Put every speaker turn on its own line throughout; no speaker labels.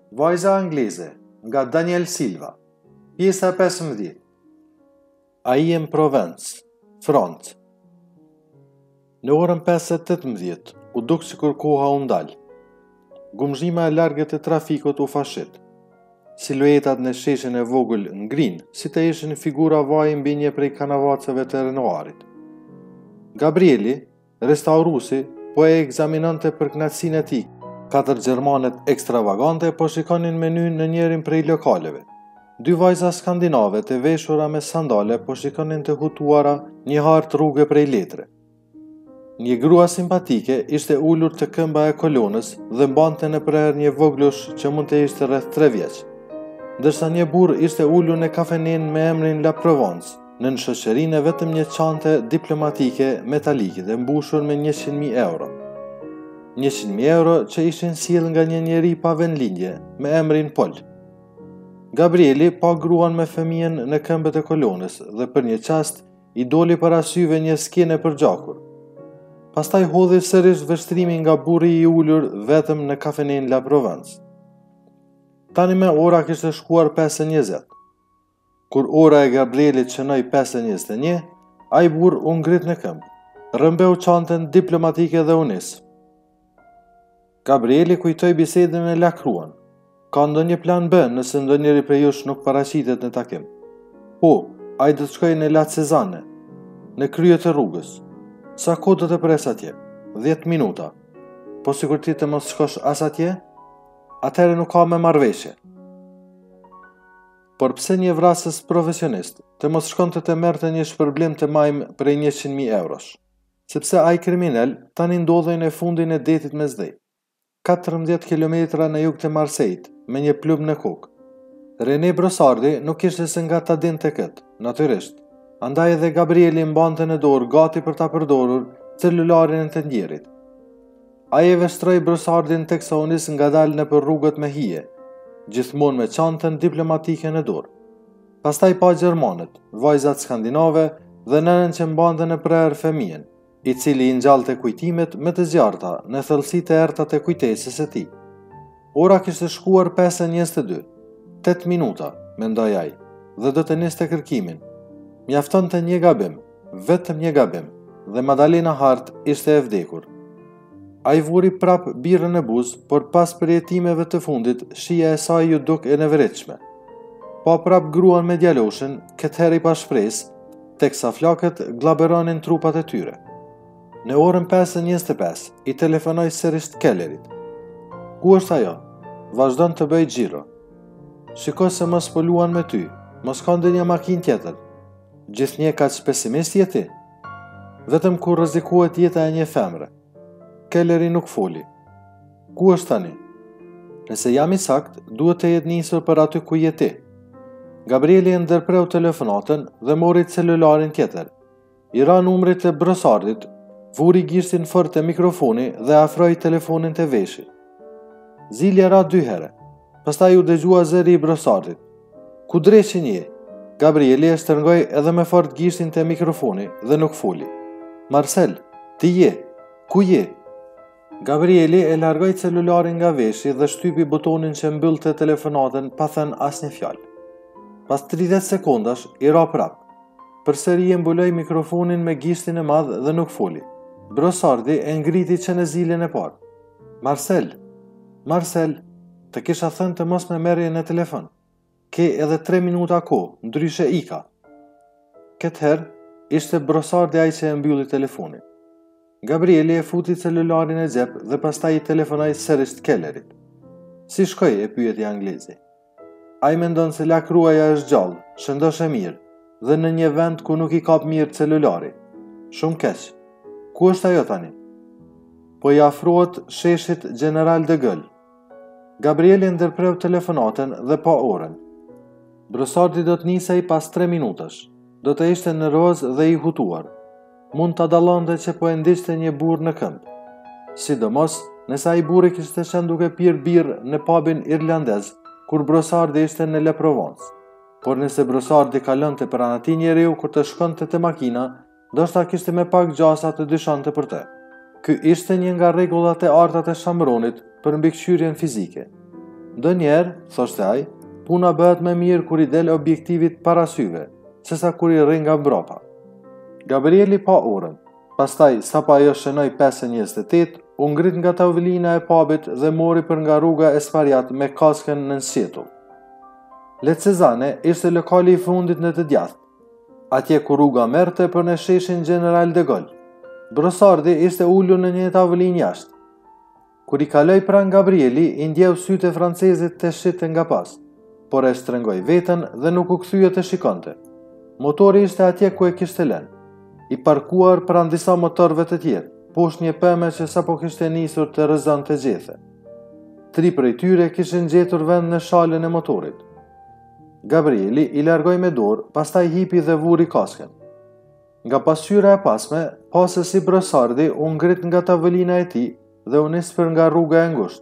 Vajza angleze, nga Daniel Silva. Pjesa e 15. Ai në Provence, Francë. Në orën 5:18 u duk sikur koha u ndal. Gumzhima e largët e trafikut u fashit. Siluetat në sheshin e vogël ngrin, si të ishin figura vaj mbi një prej kanavaceve të Renoirit. Gabrieli, restaurusi, po e ekzaminonte për kënaqësinë e tij. 4 gjermanet ekstravagante po shikonin menyn në njërin prej lokaleve. 2 vajza skandinave të veshura me sandale po shikonin të hutuara një hartë rrugë prej letre. Një grua simpatike ishte ulur të këmba e kolonës dhe mbante në prerë një voglush që mund të ishte rreth 3 vjeç, ndërsa një burr ishte ulur në kafenen me emrin La Provence, në shoqërinë e vetëm një çante diplomatike metalike dhe mbushur me 100.000 euro. 100.000 euro që ishin sjell nga një njeri pa vendlindje me emrin Pol. Gabrieli pa gruan me fëmijën në këmbët e kolonës dhe për një çast i doli para syve një skenë e përgjakur. Pastaj hodhi sërish vështrimin nga burri i ulur vetëm në kafenen La Provence. Tani me ora kishte shkuar 5:20. Kur ora e Gabrielit shënoi 5:21, ai burr u ngrit në këmbë, rrëmbeu çantën diplomatike dhe u nis. Gabrieli kujtoi bisedën me lakruan. Ka ndonjë plan B nëse ndonjëri prej jush nuk paraqitet në takim? Po, ai do të shkojë në La Cezanne, në krye të rrugës. Sa kohë do të pres atje? 10 minuta. Po sikur ti të mos shkosh as atje? Atëherë nuk ka me marrëveshje. Por pse një vrasës profesionist të mos shkonte të merrte një shpërblim të majm prej 100.000 eurosh? Sepse ai kriminal tani ndodhej në fundin e detit me zdej. 14 kilometra në jug të Marseille, me një plumb në kokë. René Brosardi nuk ishte se nga ta dinte këtë, natyrisht. Andaj edhe Gabrieli mbante në dorë gati për ta përdorur celularin e të ndjerit. Ai e veshtroi Brosardin teksa u nis ngadalë nëpër rrugët me hije, gjithmonë me çantën diplomatike në dorë. Pastaj pa gjermanët, vajzat skandinave dhe nënën që mbante në prerë fëmijën, i cili i ngjallte kujtimet me të zjarta në thellësitë e errta të kujtesës së tij. Ora kishte shkuar 5:22. 8 minuta, mendoi ai, dhe do të niste kërkimin. Mjaftonte një gabim, vetëm një gabim, dhe Madalena Hart ishte e vdekur. Ai vuri prap birrën në buzë, por pas përjetimeve të fundit, shija e saj ju duk e nevërritshme. Pa prap gruan me djaloshën, këtë herë i pa shpresë, teksa flakët glaberonin trupat e tyre. Në orën 5:25 i telefonoi sërish Kellerit. Ku është ajo? Vazhdon të bëj xhiro. Shiko se mos po luan me ty, mos ka ndonjë makinë tjetër. Gjithnjë kaq pesimist je ti? Vetëm kur rrezikohet jeta e një femre. Kelleri nuk foli. Ku është tani? Nëse jam i sakt, duhet të jetë nisur për aty ku je ti. Gabrieli e ndërpreu telefonatën dhe mori celularin tjetër. I ra numrit të Brosardit, vuri gishtin fort te mikrofoni dhe afroi telefonin te veshi. Zilja ra 2 herë. Pastaj u dëgjua zëri i Brosardit. Ku dreshin je? Gabrieli e shtrëngoi edhe më fort gishtin te mikrofoni dhe nuk foli. Marcel, ti je? Ku je? Gabrieli e largoi celularin nga veshi dhe shtypi butonin që mbyllte telefonatën pa thënë asnjë fjalë. Pas 30 sekondash i ra prap. Përsëri e mbuloi mikrofonin me gishtin e madh dhe nuk foli. Brosardi e ngriti që në zilën e parë. Marcel, të kisha thënë të mos me merrje në telefon. Ke edhe 3 minuta kohë, ndryshe ika. Këtë herë ishte Brosardi ai që e mbylli telefonin. Gabrieli e futi celularin e xhep dhe pastaj i telefonoi sërish Kellerit. Si shkoi, e pyeti anglezi. Ai mendon se lakruaja është gjallë, shëndosh e mirë, dhe në një vend ku nuk i kap mirë celulari. Shumë keq. Ku është ajo tani? Po i afrohet sheshit General de Gaulle. Gabrieli ndërpreu telefonatën dhe pa orën. Brosardi do të nisej pas 3 minutash. Do të ishte nervoz dhe i hutuar. Mund ta dallonte që po e ndiqte një burr në këmbë. Sidomos, nëse ai burri kishte qenë duke pirë birrë në pubin irlandez, kur Brosardi ishte në La Provence. Por nëse Brosardi kalonte pranë atij njeriu kur të shkonte te makina, ndoshta kishte me pak gjasa të dyshonte për të. Ky ishte një nga rregullat e arta të Shamronit për mbikëqyrjen fizike. Ndonjëherë, thoshte ai, puna bëhet më mirë kur i del objektivit para syve, sesa kur i rri nga mbrapa. Gabrieli pa orën. Pastaj, sapo ajo shënoi 5:28, u ngrit nga tavolina e pubit dhe mori për nga rruga e Spariat me kaskën në sjetull. Le Cezane ishte lokali i fundit në të djathtë, atje ku rruga merrte për në sheshin General de Gaulle. Brosardi ishte ulur në një tavolinë jashtë. Kur i kaloi pranë Gabrieli, i ndjeu sytë e francezit të shite nga pas, por e shtrëngoi veten dhe nuk u kthye të shikonte. Motori ishte atje ku e kishte lënë, i parkuar pranë disa motorëve të tjerë, poshtë një pëme që sapo kishte nisur të rrëzonte gjethe. 3 prej tyre kishin gjetur vend në shalën e motorit. Gabrieli i largoi me dorë, pastaj hipi dhe vuri kaskën. Nga pasqyra e pasme, pa se si Brosardi u ngrit nga tavolina e tij dhe u nis për nga rruga e ngushtë.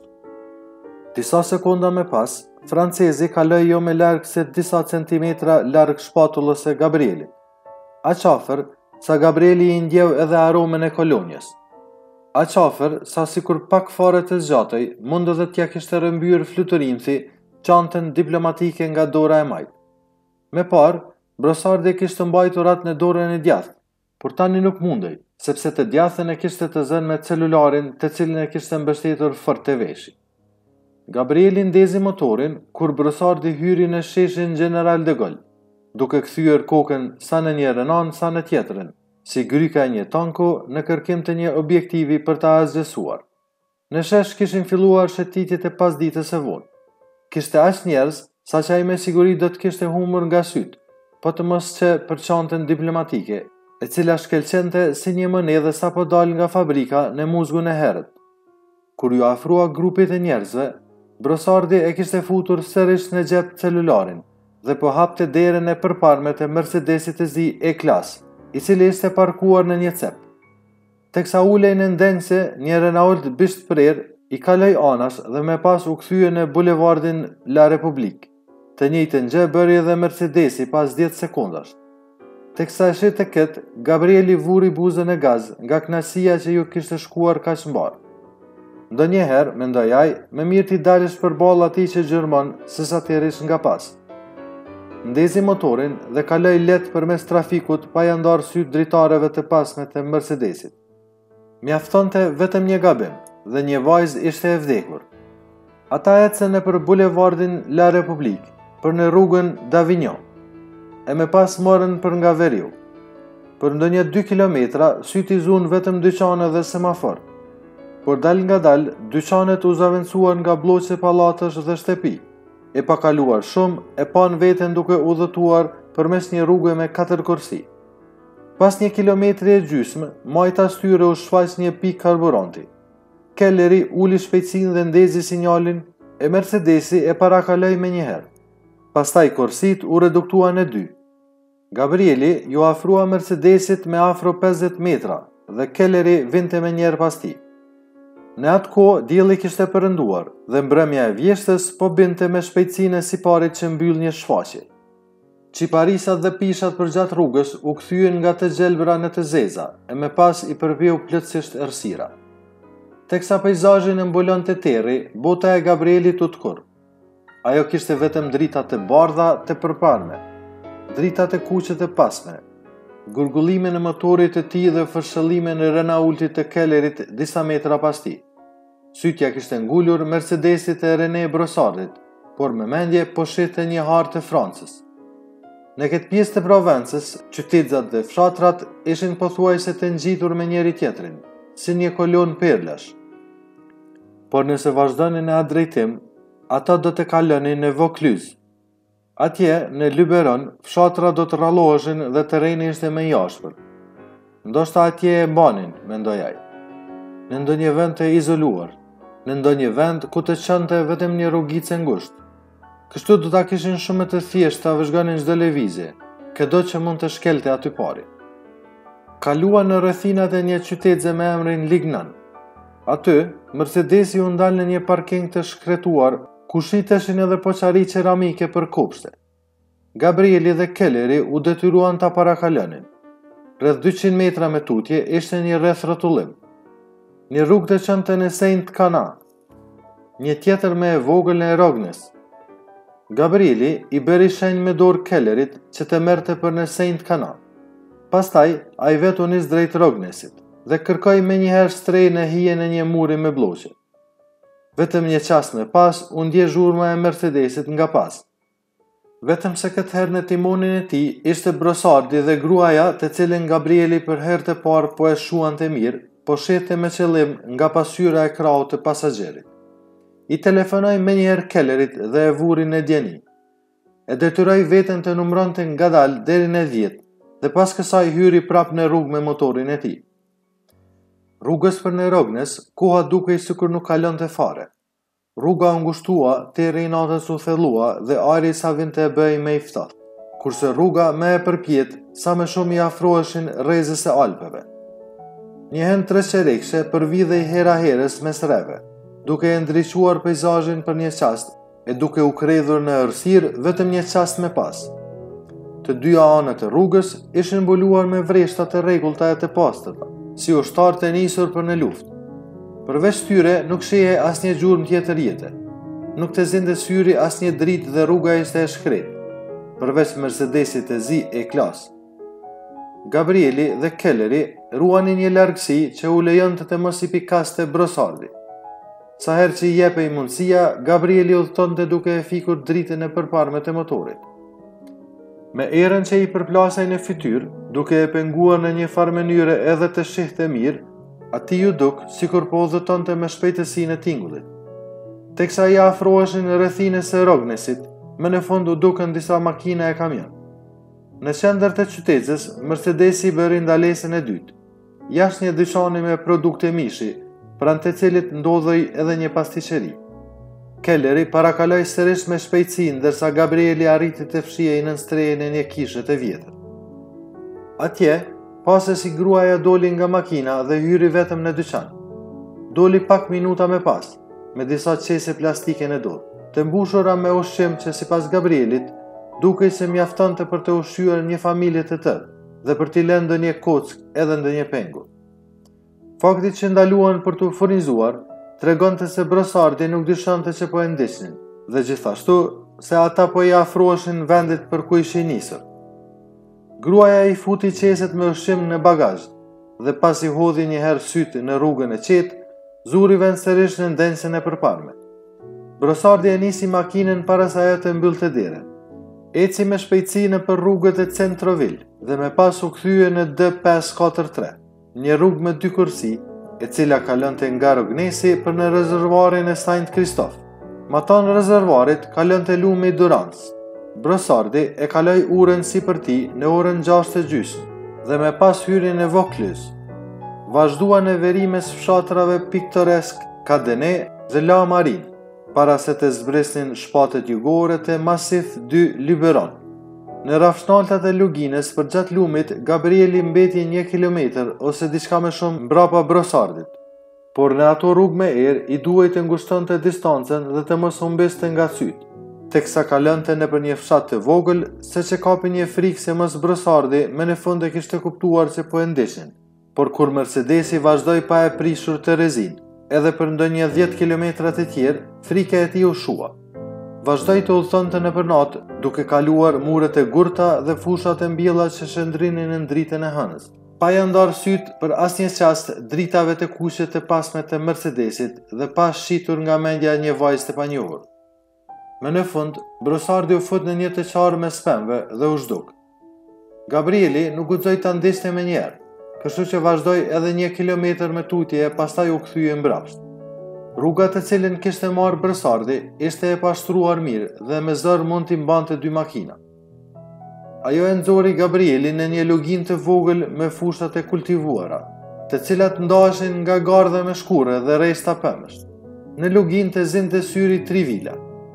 Disa sekonda më pas, francezi kaloi jo më larg se disa centimetra larg shpatullës së Gabrielit. Aq afër sa Gabrieli i ndjeu edhe aromën e kolonjes. Aq afër sa sikur pak fare të zgjatej, mund edhe t'ja kishte rrëmbyer fluturimthi çantën diplomatike nga dora e majt. Me parë, Brosardi kishte mbajtur atë në dorën e djathtë, por tani nuk mundej, sepse të djathtën e kishte të zënë me celularin të cilin e kishte mbështetur fort te veshi. Gabrieli ndezi motorin kur Brosardi hyri në sheshin General de Gaulle, duke kthyer kokën sa në një anë sa në tjetrën, si gryka e një tanku në kërkim të një objektivi për ta azgjësuar. Në shesh kishin filluar shëtitjet e pasdites së vonë. Kishte aq njerëz sa që ai me siguri do të kishte humbur nga syt, po të mos që për çantën diplomatike, e cila shkelqente si një monedhë sapo dal nga fabrika në muzgun e herët. Kur ju afrua grupit e njerëzve, Brosardi e kishte futur sërish në xhep celularin dhe po hapte derën e përparme të Mercedesit të zi E-klas, i cili ishte parkuar në një cep. Teksa ulej në ndenjse, një Renault bisht prer i kaloi anash dhe me pas u kthye në bulevardin La Republique. Të njëjtën gjë bëri edhe Mercedesi pas 10 sekondash. Teksa e shite këtë, Gabrieli vuri buzën e gaz nga kënaqësia që ju kishte shkuar kaq mbar. Ndonjëherë, mendoi ai, më mirë ti dalësh përballë atij që gjërmon sesa të rish nga pas. Ndezi motorin dhe kaloi lehtë përmes trafikut pa ja ndarë syt dritarëve të pasme të Mercedesit. Mjaftonte vetëm një gabim dhe një vajzë ishte e vdekur. Ata ecën nëpër bulevardin La Republique, për në rrugën d'Avignon, e me pas morën për nga veriu. Për ndonjë 2 kilometra, syti zun vetëm dyqane dhe semafor. Por dal nga dal, dyqanet u zaventsuan nga bloqe pallatësh dhe shtëpi. E pa kaluar shumë, e pan veten duke udhëtuar përmes një rruge me 4 kursi. Pas 1 kilometri e gjysmë, majta styre u shfaq një pikë karburanti. Kelleri uli shpejtësinë dhe ndezi sinjalin, e Mercedesi e parakaloi me njëherë. Pastaj kursit u reduktuan në 2. Gabrieli ju afrua Mercedesit me afro 50 metra dhe Kelleri vinte me njerë pas tij. Në atë kohë dielli kishte përënduar dhe mbrëmja e vjeshtës po binte me shpejtësinë e siparit që mbyll një shfaqje. Qiparisat dhe pishat përgjatë rrugës u kthyen nga të gjelbra në të zeza e me pas i përveu plotësisht errësira. Teksa peizazhin e mbulon të terri, bota e Gabrielit u tkur. Ajo kishte vetëm drita të bardha të përparme, drita të kuqe të pasme, gurgullime në motorit të tij dhe fërshëllime në Renaultit të Kellerit disa metra pas tij. Sytja kishte ngulur Mercedesit e René Brosardit, por me mendje po shihte një hartë të Francës. Në këtë pjesë të Provencës, qytetëzat dhe fshatrat ishin pothuajse të ngjitur me njëri tjetrin, si një kolon perlash. Por nëse vazhdonin në atë drejtim, ata do të kalonin në Vaucluse. Atje, në Luberon, fshatra do të rralloheshin dhe terreni ishte më i ashpër. Ndoshta atje e mbanin, mendoi ai. Në ndonjë vend të izoluar, në ndonjë vend ku të çonte vetëm një rrugicë e ngushtë. Kështu do ta kishin shumë të thjeshtë ta vëzhgonin çdo lëvizje, këdo që mund të shkelte aty pari. Kaluan në rrethinat e një qytetëze me emrin Lignan. Aty, Mercedesi u ndal në një parking të shkretuar, ku shiteshin edhe poçari ceramike për kopshte. Gabrieli dhe Kelleri u detyruan ta parakalonin. Rreth 200 metra me tutje ishte një rreth rrotullim. Një rrugë të çonte në Saint Cana. një tjetër me e vogël e Rognes. Gabrieli i bëri shenjë me dorë Kellerit që të merrte për në Saint Kana. Pastaj, a i vetë u nis drejt Rognesit dhe kërkoi me njëherë strejnë e hije në një muri me bloqe. Vetëm një qast më pas, u ndje zhurma e Mercedesit nga pas. Vetëm se këtë herë në timonin e tij ishte Brosardi dhe gruaja të cilën Gabrieli për herë të parë po e shuante mirë, po shete me qëllim nga pasyra e krahut të pasagjerit. I telefonoi menjëherë Kellerit dhe e vuri në djeni. E detyroi veten të numëronte ngadalë deri në 10 dhe pas kësaj hyri prap në rrugë me motorin e tij. Rrugës për në Rognes, koha dukej sikur nuk kalonte fare. Rruga u ngushtua, deri natës u thellua dhe ajri sa vinte e bëi më i ftohtë, kurse rruga më e përpjet sa më shumë i afroheshin rrezës së Alpeve. Një hen treqerekshe përvidhej hera herës mes rreve, duke e ndriçuar peizazhin për një qast e duke u kredhur në errësirë vetëm një qast më pas. Të dyja anët e rrugës ishin mbuluar me vreshta të rregullta e të pastërta, si ushtarë të nisur për në luftë. Përveç tyre nuk shehe asnjë gjurmë tjetër jete. Nuk të zinte syri asnjë dritë dhe rruga ishte e shkretë, përveç Mercedesit e zi e klas. Gabrieli dhe Kelleri ruanin një largësi që u lejonte të mos i pikaste Brosardi. Sa herë që i jepej mundësia, Gabrieli udhëtonte duke e fikur dritën e përparme të motorit. Me erën që i përplasej në fytyrë, duke e penguar në një farë mënyre edhe të shihte mirë, ati ju duk sikur po udhëtonte me shpejtësinë e tingullit. Teksa i afroheshin rrethines së Rognesit, më në fund u dukën disa makina e kamion. Në qendër të qytetës, Mercedesi bëri ndalesën e dytë, jashtë një dyqani me produkte mishi, pranë të cilit ndodhej edhe një pasticeri. Kelleri parakaloi sërish me shpejtësi, ndërsa Gabrieli arriti të fshihej në strehën e një kishe të vjetër. Atje, pase si gruaja doli nga makina dhe hyri vetëm në dyqan. Doli pak minuta me pas, me disa qese plastike në dorë, të mbushura me ushqim që sipas Gabrielit, dukej se mjaftonte për të ushqyer një familje të tërë dhe për t'i lënë ndonjë kock edhe ndonjë pengur. Fakti që ndaluan për t'u furnizuar tregonte se Brosardi nuk dyshonte që po e ndiqnin dhe gjithashtu se ata po i afroheshin vendit për ku ishin nisur. Gruaja i futi qeset me ushqim në bagazh dhe pas i hodhi një herë sytë në rrugën e qetë, zuri vend sërish në ndencën e përparme. Brosardi e nisi makinën para se ajo të mbyllte derën. Eci me shpejtësi në për rrugët e Centrovil dhe me pas u kthye në D543, një rrugë me 2 kursi, e cila kalonte nga Rognesi për në rezervuarin e Saint Christophe. Maton rezervuarit kalonte lumi Durance. Brosardi e kaloi urën sipër tij në orën 6:30 dhe me pas hyri në Vaucluse. Vazhdua në veri mes fshatrave piktoresk Cadenet dhe La Marine, para se të zbresnin shpatet jugore të Massif du Luberon. Në rafshnaltat e Lugines për gjatë lumit, Gabrieli mbeti 1 kilometër ose diçka më shumë mbrapa Brosardit. Por në ato rrugë me erë i duhej të ngushtonte distancën dhe të mos humbeste nga syt, teksa kalonte nëpër një fshat të vogël, se që kapi një frikë se mos Brosardi me në fund e kishte kuptuar se po e ndishin. Por kur Mercedesi vazhdoi pa e prishur të rezin, edhe për ndonjë 10 kilometra të tjerë, frika e tij u shua. Vazhdoi të udhëtonte nëpër natë, duke kaluar muret e gurta dhe fushat e mbjella që shndrinin në dritën e hënës. Pa ja ndarë syt për asnjë qast dritave të kuqe të pasme të Mercedesit dhe pa shitur nga mendja një vajzë të panjohur. Më në fund, Brosardi u fut në një të qarë me spemve dhe u zhduk. Gabrieli nuk guxoi ta ndiste më njëherë, kështu që vazhdoi edhe 1 kilometër me tutje e pastaj u kthye mbrapsht. Rruga të cilën kishte marrë Brosardi ishte e pashtruar mirë dhe me zor mund t'i mbante 2 makina. Ajo e nxori Gabrielin në një luginë të vogël me fushat e kultivuara, të cilat ndaheshin nga gardha me shkure dhe rresta pëmësh. Në luginë të zinte syri 3 vila,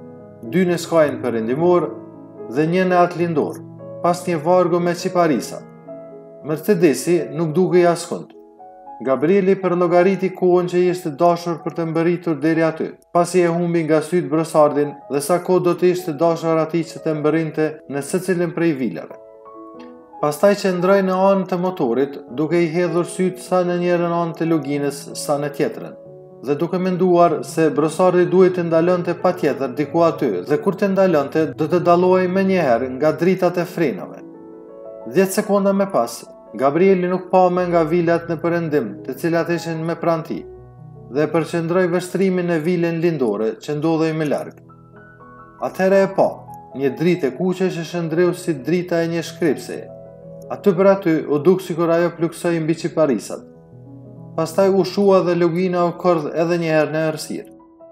2 në skajin perëndimor dhe 1 në atë lindor, pas një vargu me qiparisa. Mercedesi nuk dukej askund. Gabrieli përllogariti kohën që ishte dashur për të mbërritur deri aty, pasi e humbi nga syt Brosardin dhe sa kohë do të ishte dashur atij që të mbërrinte në secilin prej vilave. Pastaj qëndroi në anën të motorit, duke i hedhur syt sa në njërin anë të luginës sa në tjetrën. dhe duke menduar se brosari duhet të ndalonte patjetër diku aty dhe kur të ndalonte do të dallohej menjëherë nga dritat e frenave. 10 sekonda më pas, Gabrieli nuk pa më nga vilat në perëndim, të cilat ishin me pranë tij, dhe përqendroi vështrimin në vilën lindore që ndodhej më larg. Atëherë e pa një dritë e kuqe që shndreu si drita e një shkrepse. Aty për aty u duk sikur ajo pluksoi mbi qiparisat. Pastaj u shua dhe lugina u kordh edhe një herë në errësirë.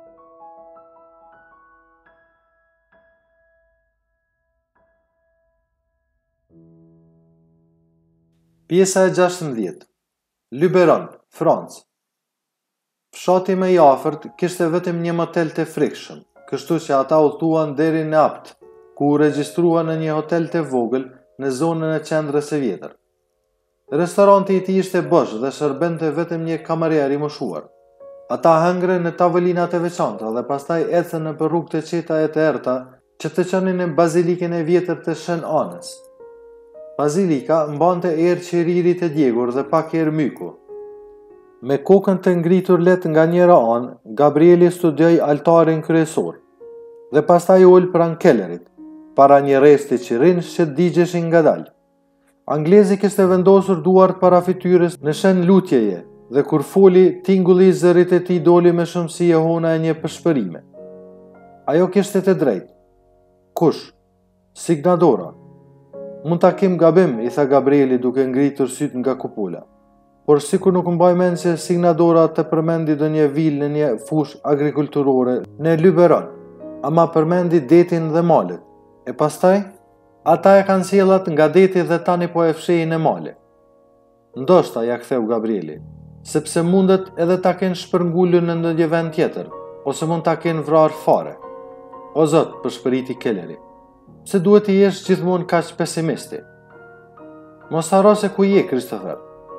Pjesa e 16. Luberon, Francë. Fshati më i afërt kishte vetëm një motel të frikshëm, kështu që ata udhëtuan deri në Apt, ku u regjistruan në një hotel të vogël në zonën e qendrës së vjetër. Restoranti i tij ishte bosh dhe shërbente vetëm një kamarier i moshuar. Ata hëngrën në tavolinat e veçanta dhe pastaj ecën nëpër rrugët e qeta e të errta që të çonin në bazilikën e vjetër të Shën Anës. Bazilika mbante erë qeriri të djegur dhe pak erë myku. Me kokën të ngritur let nga njëra anë, Gabrieli studioi altarin kryesor dhe pastaj ul pranë kellerit, para një rresti qirinësh që digjeshin ngadalë. Anglezi kishte vendosur duart para fytyrës në shen lutjeje dhe kur foli, tingulli i zërit e tij doli me shumë si jehona e një pëshpërime. Ajo kishte të drejtë. Kush? Signadora. Mund ta kem gabim, i tha Gabrieli duke ngritur syt nga kupola. Por sikur nuk mbaj mend se Signadora të përmendi do një vilë në një fush agrikulturore në Luberon, ama përmendi detin dhe malet. E pastaj, ata e kanë sjellat nga deti dhe tani po e fshehin në male. Ndoshta, ja ktheu Gabrieli, sepse mundet edhe ta kenë shpërngulur në ndonjë vend tjetër, ose mund ta kenë vrarë fare. O Zot, përshpëriti Kelleri, pse duhet të jesh gjithmonë kaq pesimisti? Mos haro se ku je, Christopher.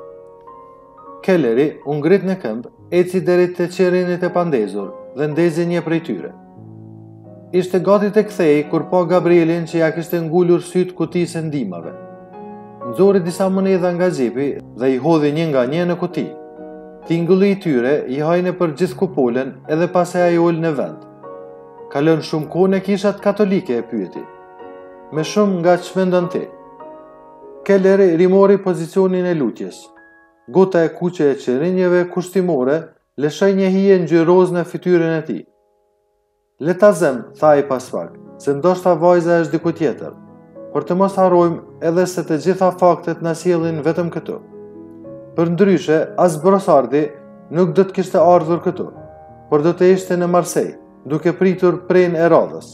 Kelleri u ngrit në këmbë, eci deri te qerenit e pandezur dhe ndezi një prej tyre. Ishte gati të kthej kur pa Gabrielin që ja kishte ngulur syt kutisë ndihmave. Nxori disa monedha nga xhepi dhe i hodhi një nga një në kuti. Tingulli i tyre i hajnë për gjithë kupolën edhe pastaj ai ul në vend. Ka lënë shumë kohë në kishat katolike, e pyeti. Me shumë nga ç'mendon ti. Kelleri rimori pozicionin e lutjes. Gota e kuqe e qerinjeve kushtimore lëshoi një hije ngjyroz në fytyrën e tij. Le ta zëm, tha i pas pak, se ndoshta vajza është diku tjetër, por të mos harrojmë edhe se të gjitha faktet na sjellin vetëm këtu. Përndryshe, as brosardi nuk do të kishte ardhur këtu, por do të ishte në Marseille, duke pritur prenë e radhës.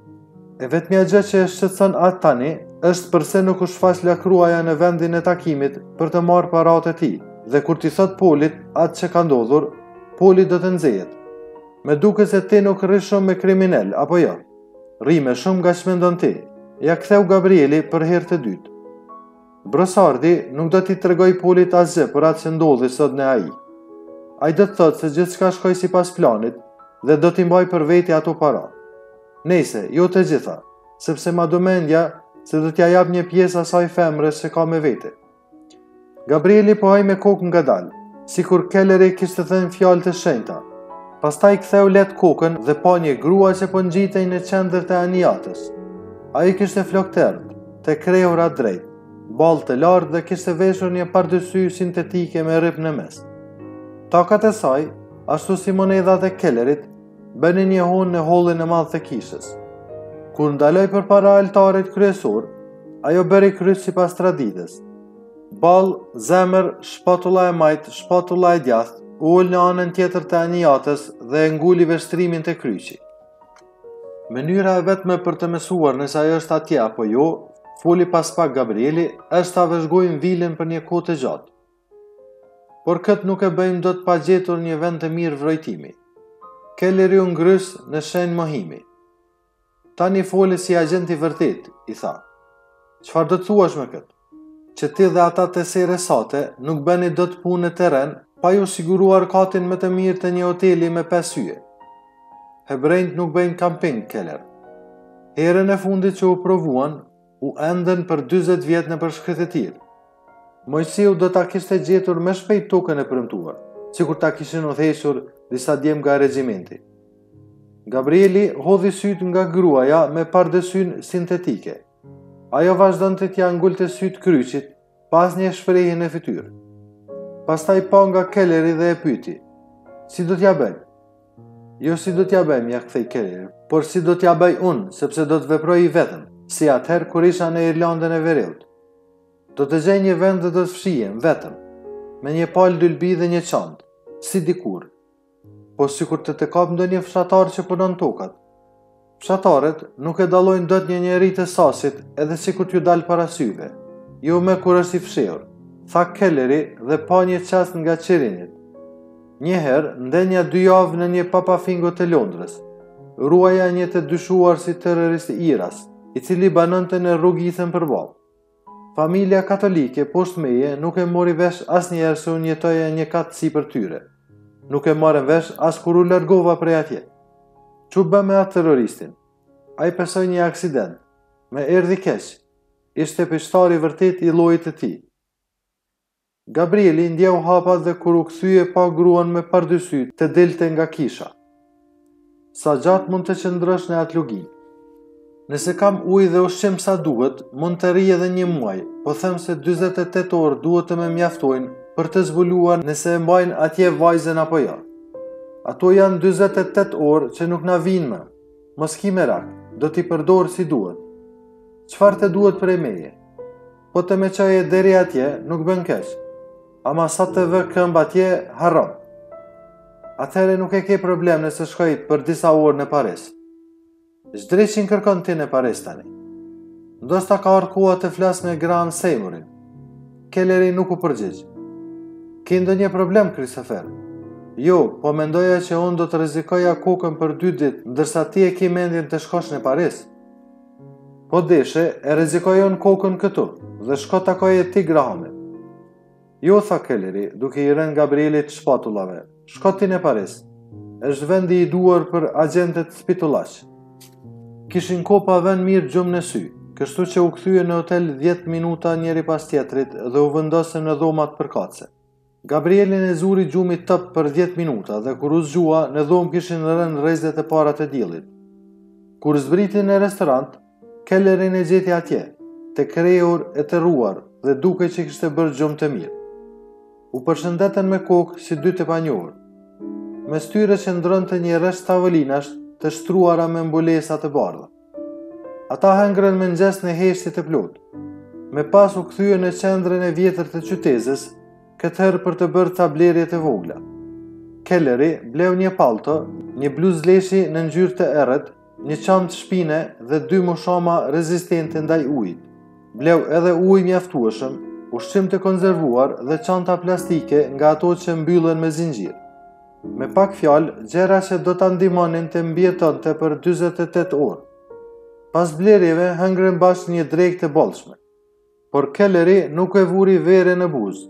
E vetmja gjë që e shqetëson atë tani është përse nuk u shfaq lakruaja në vendin e takimit për të marrë paratë e tij, dhe kur t'i thot Polit atë që ka ndodhur, Poli do të nxehet. Me duket se ti nuk rri shumë me kriminal, apo jo? Rri me shumë nga ç'mendon ti, ja ktheu Gabrieli për herë të dytë. Brosardi nuk do t'i tregoj Polit asgjë për atë që ndodhi sot në ai. Ai do të thotë se gjithçka shkoi sipas planit dhe do t'i mbaj për veti ato para. Nëse, jo të gjitha, sepse ma do mendja se do t'ja jap një pjesë asaj femrës që ka me vete. Gabrieli po haj me kokë ngadalë, sikur Kelleri kishte thënë fjalë të shenjta. Pastaj ktheu let kokën dhe pa një grua që po ngjitej në qendër të Aniatës. Ai kishte flokë të errët, të krehura drejt, ballë të lartë dhe kishte veshur një pardesy sintetike me rrip në mes. Takat e saj, ashtu si monedhat e Kellerit, bënin një honë në hollin e madh të kishës. Kur ndaloi përpara altarit kryesor, ajo bëri kryq sipas traditës. Ball, zemër, shpatulla e majt, shpatulla e djathtë, ul në anën tjetër të Aniatës dhe e nguli veshtrimin të kryqit. Mënyra e vetme për të mësuar nëse ajo është atje apo jo, foli pas pak Gabrieli, është ta vëzhgojmë vilën për një kohë të gjatë. Por këtë nuk e bëjmë dot pa gjetur një vend të mirë vrojtimi. Kelleri u ngrys në shenjë mohimi. Tani foli si agent i vërtet, i tha. Çfarë do të thuash me këtë? Që ti dhe ata të Seresate nuk bëni dot punë në terren pa ju siguruar katin më të mirë të një hoteli me 5 yje. Hebrejt nuk bëjnë camping, Keller. Herën e fundit që u provuan, u enden për 40 vjet në përshkretetir. Mojsiu do ta kishte gjetur më shpejt tokën e premtuar, sikur ta kishin udhëhequr disa djem nga regjimenti. Gabrieli hodhi syt nga gruaja me pardesyn sintetike. Ajo vazhdon të t'ja ngulte syt kryqit, pas një shprehje në fytyrë. Pastaj pa nga Kelleri dhe e pyeti: "Si do t'ja bëj?" "Jo si do t'ja bëjmë", ja kthej Kelleri, "por si do t'ja bëj unë, sepse do të veproj i vetëm, si atëherë kur isha në Irlandën e Veriut. Do të gjej një vend dhe do të fshihem vetëm, me një palë dylbi dhe një çantë, si dikur. Po sikur të kap ndonjë fshatar që punon tokat. Fshatarët nuk e dallojnë dot një njeri të sasit, edhe sikur t'ju dal para syve. Jo me kur është i fshehur", tha Kelleri dhe pa një qast nga Qirinit. Njëherë ndenja 2 javë në një papafingo të Londrës. Ruaja një të dyshuar si terrorist IRAS, i cili banonte në rrugithën përballë. Familja katolike poshtë meje nuk e mori vesh asnjëherë se unë jetoja një kat sipër tyre. Nuk e marrën vesh as kur u largova prej atje. Çu bë me atë terroristin? Ai pesoi një aksident. Me erdhi keq. Ishte pishtari vërtet i llojit të tij. Gabrieli ndjeu hapat dhe kur u kthye pa gruan me pardysy të delte nga kisha. Sa gjatë mund të qëndrosh në atë lugin? Nëse kam ujë dhe ushqim sa duhet, mund të rri edhe 1 muaj, po them se 48 orë duhet të më mjaftojnë për të zbuluar nëse e mbajnë atje vajzën apo jo. Ato janë 48 orë që nuk na vinë më. Mos ki merak, do t'i përdor si duhet. Çfarë të duhet prej meje? Po të me qoje deri atje, nuk bën keq. Ama sa të vë këmb atje, harron. Atëhere nuk e ke problem nëse shkoj për disa orë në Paris. Çdreqin kërkon ti në Paris tani? Ndoshta ka ardhur koha të flas me Graham Seymorin. Kelleri nuk u përgjigj. Ke ndonjë problem, Christopher? Jo, po mendoja që unë do të rrezikoja kokën për 2 ditë, ndërsa ti e ke mendjen të shkosh në Paris. Po deshe, e rrezikojon kokën këtu, dhe shko takoje ti Grahamin. Jo, tha Kelleri, duke i rënë Gabrielit shpatullave. Shko ti në Paris. Është vendi i duar për agentët spitullaq. Kishin kopa vën mirë gjumë në sy, kështu që u kthye në hotel 10 minuta njëri pas tjetrit dhe u vendosën në dhomat përkatëse. Gabrielin e zuri gjumi top për 10 minuta dhe kur u zgjua, në dhomë kishin rënë rrezet e para të diellit. Kur zbriti në restorant, Kellerin e gjeti atje, të krehur e të ruar dhe duke që kishte bërë gjumë të mirë. U përshëndeten me kokë si 2 të panjohur. Mes tyre qëndronte një rresht tavolinash të shtruara me mbulesa të bardha. Ata hëngrën mëngjes në heshti të plotë. Me pas u kthye në qendrën e vjetër të qytetit, këtë herë për të bërë tablerje të vogla. Kelleri bleu një palto, një bluzë leshi në ngjyrë të errët, një çantë shpine dhe 2 mushama rezistente ndaj ujit. Bleu edhe ujë mjaftueshëm, ushqim të konservuar dhe çanta plastike nga ato që mbyllen me zinxhir. Me pak fjalë, gjëra që do ta ndihmonin të mbijetonte për 48 orë. Pas blerjeve hëngrën bashkë një drekë të bollshme. Por Kelleri nuk e vuri vere në buzë.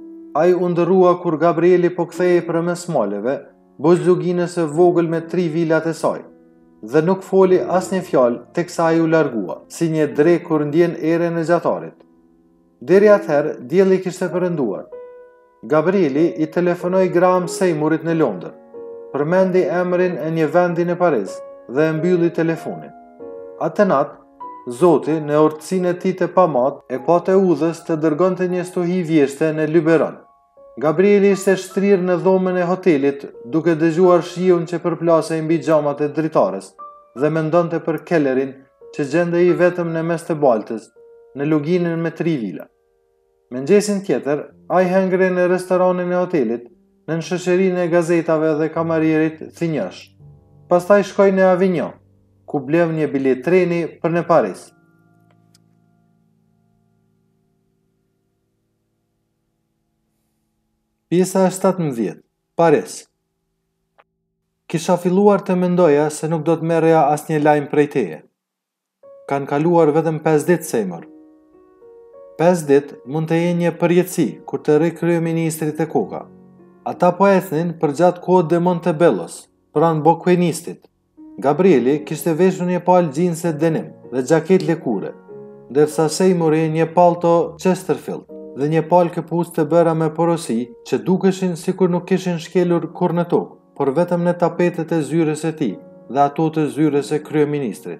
Ai u ndërrua kur Gabrieli po kthehej përmes maleve, buzluginës së vogël me 3 vilat e saj, dhe nuk foli asnjë fjalë teksa ai u largua, si një drekë kur ndjen erën e gjatarit. Deri atëherë dielli kishte perënduar. Gabrieli i telefonoi Graham Seymorit në Londër, përmendi emrin e një vendi në Paris dhe e mbylli telefonin. Atë natë, Zoti në urtësinë e tij të pamat e pa të udhës të dërgonte një stuhi vjeshte në Luberon. Gabrieli ishte shtrirë në dhomën e hotelit duke dëgjuar shiun që përplasej mbi xhamat e dritares dhe mendonte për Kellerin që gjendej i vetëm në mes të baltës, në luginën me 3 vila. Mëngjesin tjetër, ai hëngri në restoranin e hotelit, në shoqërinë e gazetave dhe kamarierit Thinjosh. Pastaj shkoi në Avignon, ku blev një bilet treni për në Paris. Pjesa e 17. Paris. Kisha filluar të mendoja se nuk do të merreja asnjë lajm prej teje. Kanë kaluar vetëm 5 ditë, Seymour. 5 ditë mund të jenë një përjetësi kur të rri kryeministrit e koka. Ata po ecnin përgjatë kohët de Montebellos, pranë Bokuenistit. Gabrieli kishte veshur një palë gjinse denim dhe xhaketë lëkure, ndërsa Seymouri një palto Chesterfield dhe një palë këpucë të bëra me porosi që dukeshin sikur nuk kishin shkelur kur në tokë, por vetëm në tapetet e zyrës e tij dhe ato të zyrës e kryeministrit.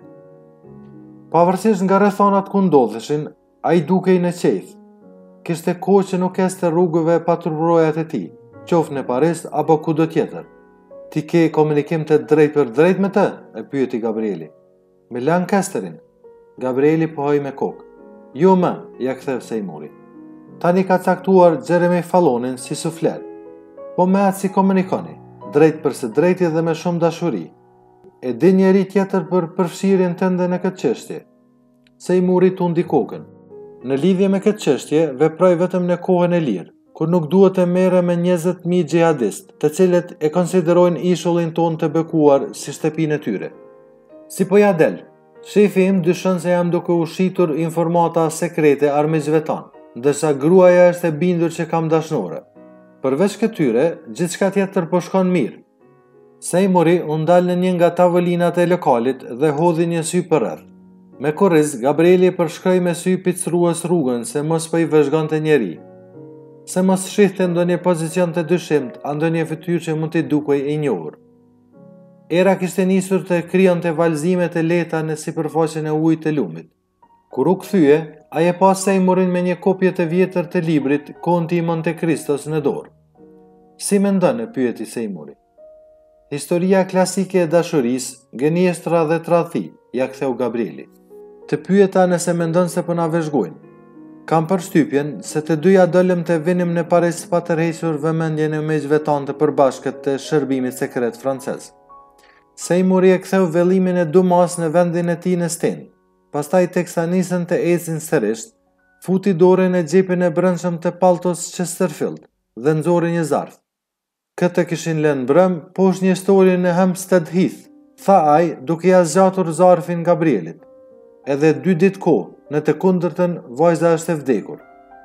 Pavarësisht nga rrethonat ku ndodheshin, ai dukej në qejf. Kishte kohë që nuk este rrugëve e patrulorojat e tij, qoftë në Paris apo kudo tjetër. Ti ke komunikim të drejt për drejt me të? E pyeti Gabrieli. Me Lancasterin. Gabrieli pohoi me kokë. Jo më, ja ktheu Seymouri. Tani ka caktuar Jeremy Fallonin si sufler. Po me atë si komunikoni, drejt për së drejti dhe me shumë dashuri. E di njeri tjetër për përfshirjen tënde në këtë çështje. Seymouri tundi kokën. Në lidhje me këtë çështje, veproj vetëm në kohën e lirë, kur nuk duhet të merre me 20.000 xhihadist, të cilët e konsiderojnë ishullin ton të bekuar si shtëpinë e tyre. Si po ja del, shefi im dyshon se jam duke ushitur informata sekrete armiqve tanë, ndërsa gruaja është e bindur që kam dashnore. Përveç këtyre, gjithçka tjetër po shkon mirë. Seymouri u ndal në një nga tavolinat e lokalit dhe hodhi një sy për rreth. Me kurriz, Gabrieli përshkroi me sy picrues rrugën se mos po I vëzhgonte njeri. Se mos shihte ndonjë pozicion të dyshimt, a ndonjë fytyrë që mund t'i dukej e njohur. Era kishte nisur të krijonte valzime të lehta në sipërfaqen e ujit të lumit. Kur u kthye, ai e pa Seymourin me një kopje të vjetër të librit Konti I Monte Cristos në dorë. Si mendon? E pyeti Seymouri. Historia klasike e dashurisë, gënjeshtra dhe tradhti, ja ktheu Gabrieli. Të pyeta nëse mendon se po na vëzhgojnë. Kam përshtypjen se të dyja dolëm të vinim në Paris pa tërhequr vëmendjen e miqve tanë të përbashkët të shërbimit sekret francez. Seymouri e ktheu vellimin e Dumas në vendin e tij në sten. Pastaj teksa nisën të ecin sërish, futi dorën në xhepin e brendshëm të palltos Chesterfield dhe nxori një zarf. Këtë kishin lënë brëm poshtë një stoli në Hampstead Heath, tha ai duke ia zgjatur zarfin Gabrielit. Edhe 2 ditë kohë, në të kundërtën vajza është e vdekur.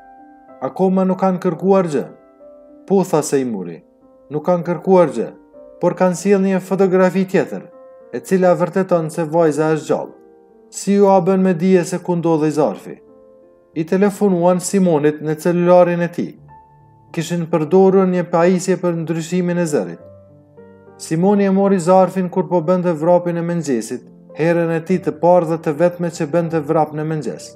Akoma nuk kanë kërkuar gjë. Po, tha Seymouri, nuk kanë kërkuar gjë, por kanë sjellë një fotografi tjetër, e cila vërteton se vajza është gjallë. Si ju a bën me dije se ku ndodhej zarfi? I telefonuan Simonit në celularin e tij. Kishin përdorur një pajisje për ndryshimin e zërit. Simoni e mori zarfin kur po bënte vrapin e mëngjesit, herën e tij të parë dhe të vetme që bënte vrap në mëngjes.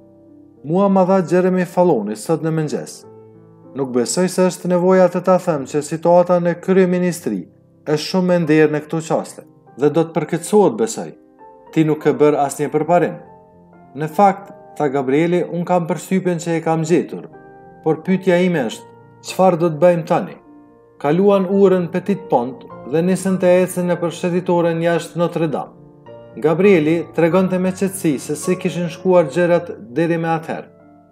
Mua ma dha Jeremy Falloni sot në mëngjes. Nuk besoj se është nevoja të ta them që situata në kryeministri është shumë e nderë në këto qaste dhe do të përkeqësohet besoj. Ti nuk ke bërë asnjë përparim. Në fakt, tha Gabrieli, unë kam përshtypjen që e kam gjetur, por pyetja ime është, çfarë do të bëjmë tani? Kaluan urën Petit Pont dhe nisën të ecën nëpër shëtitoren jashtë Notre Dame. Gabrieli tregonte me qetësi se si kishin shkuar gjërat deri me atëherë.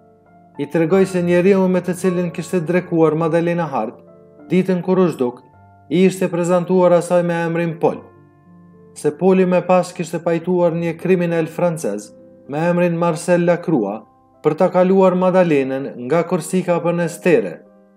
I tregoi se njeriu me të cilin kishte drekuar Madalena Hart, ditën kur u zhduk, I ishte prezantuar asaj me emrin Paul. Se Poli me pas kishte pajtuar një kriminal francez me emrin Marcel Lacroix për ta kaluar Madalenën nga Korsika për në Stere.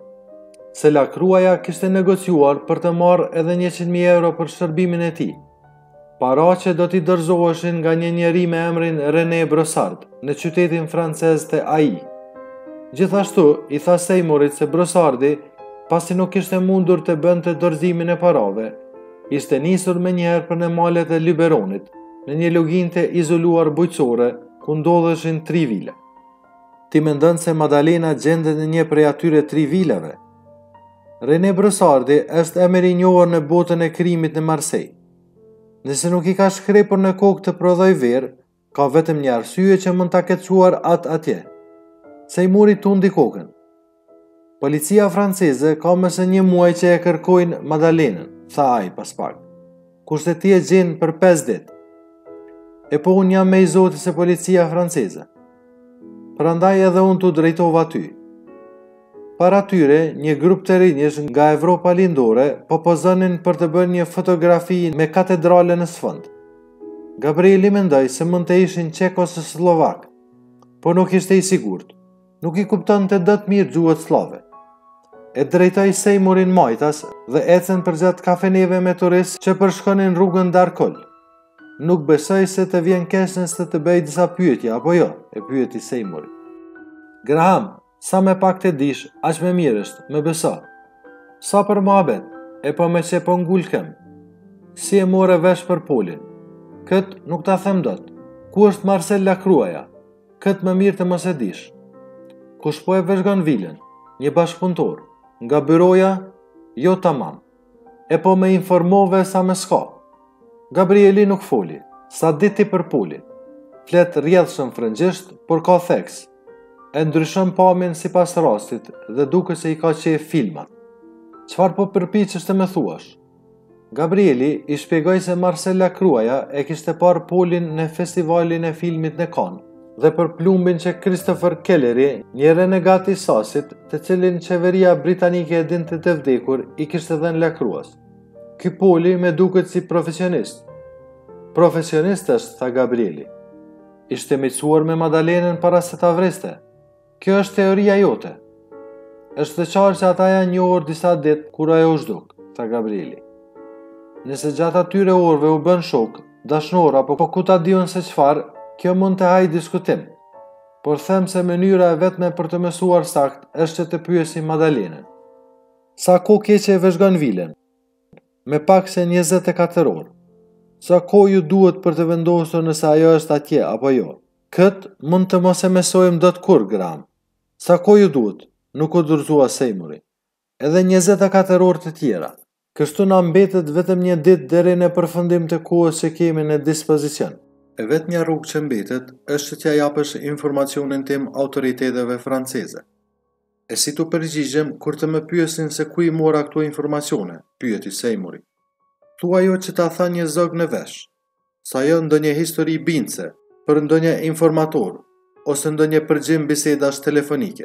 Se Lacroixja kishte negociuar për të marrë edhe 100.000 euro për shërbimin e tij. Para që do t'i dorëzoheshin nga një njeri me emrin René Brossard në qytetin francez të Ai. Gjithashtu, I tha Seymourit se Brossardi, pasi nuk ishte mundur të bënte dorëzimin e parave, ishte nisur me njëherë për në malet e Luberonit, në një lugin të izoluar bujqësore, ku ndodheshin 3 vile. Ti mendon se Madalena gjendet në një prej atyre 3 vilave? René Brossardi është emër I njohur në botën e krimit në Marseille. Nëse nuk I ka shkrepur në kokë të prodhoj verë, ka vetëm një arsye që mund ta ketë çuar atë atje. Seymouri tundi kokën. Policia franceze ka më së 1 muaj që e kërkojnë Madalenën, tha ai pas pak. Kurse ti e gjen për 5 ditë. E po unë jam me I zoti se policia franceze. Prandaj edhe unë t'u drejtova ty. Para tyre, një grup të rinjish nga Evropa lindore po pozonin për të bërë një fotografi me katedralen në sfond. Gabrieli mendoi se mund të ishin çek ose slovak, por nuk ishte I sigurt. Nuk I kuptonte dot mirë gjuhën slave. E drejtoi Seymourin majtas dhe ecën përgjatë kafeneve me turistë që përshkonin rrugën Darkol. Nuk besoj se të vjen keq nëse të bëj disa pyetje apo jo, e pyeti Seymouri. Graham, sa me pak të dish, aq me mirë është, me beso. Sa për mohabet, E po me që po ngull këm. Si e more vesh për Polin? Kët nuk ta them dot. Ku është Marcel Lacruaja? Kët më mirë të mos e dish. Kush po e vëzhgon Vilën? Një bashkëpunëtor. Nga byroja? Jo tamam. E po me informove sa me s'ka. Gabrieli nuk foli. Sa diti për Polin. Flet rjedhshëm frëngjisht, por ka theks. E ndryshon pamjen sipas rastit dhe duket se i ka qejf filmat. Çfarë po përpiqesh të më thuash? Gabrieli i shpjegoi se Marcel Lacruaja e kishte parë Polin në festivalin e filmit në Cannes dhe për plumbin që Christopher Kelleri, një renegat i sasit, të cilin qeveria britanike e dinte të vdekur, i kishte dhënë Lacruas. Ky Poli me duket si profesionist. Profesionist është, tha Gabrieli. Ishte miqësuar me Madalenën para se ta vreste. Kjo është teoria jote. Është të qartë që ata janë njohur disa ditë kur ajo u zhduk, tha Gabrieli. Nëse gjatë atyre orëve u bën shok, dashnor apo ku ta diun se çfarë, kjo mund të hajë diskutim. Por them se mënyra e vetme për të mësuar sakt është që të pyesim Madalenën. Sa kohë keqe e vëzhgon Vilën? Me pak se 24 orë. Sa kohë ju duhet për të vendosur nëse ajo është atje apo jo? Kët mund të mos e mësojmë dot kur, Graham. Sa kohë ju duhet? Nuk u dorëzua Seymouri. Edhe 24 orë të tjera. Kështu na mbetet vetëm një ditë deri në përfundim të kohës që kemi në dispozicion. E vetmja rrugë që mbetet është që t'ja japësh informacionin tim autoriteteve franceze. E si t'u përgjigjem kur të më pyesin se ku i mora këto informacione, pyeti Seymouri. Thua jo që ta tha një zog në vesh, sa jo ndonjë histori bindse, për ndonjë informator, ose ndonjë përgjim bisedash telefonike.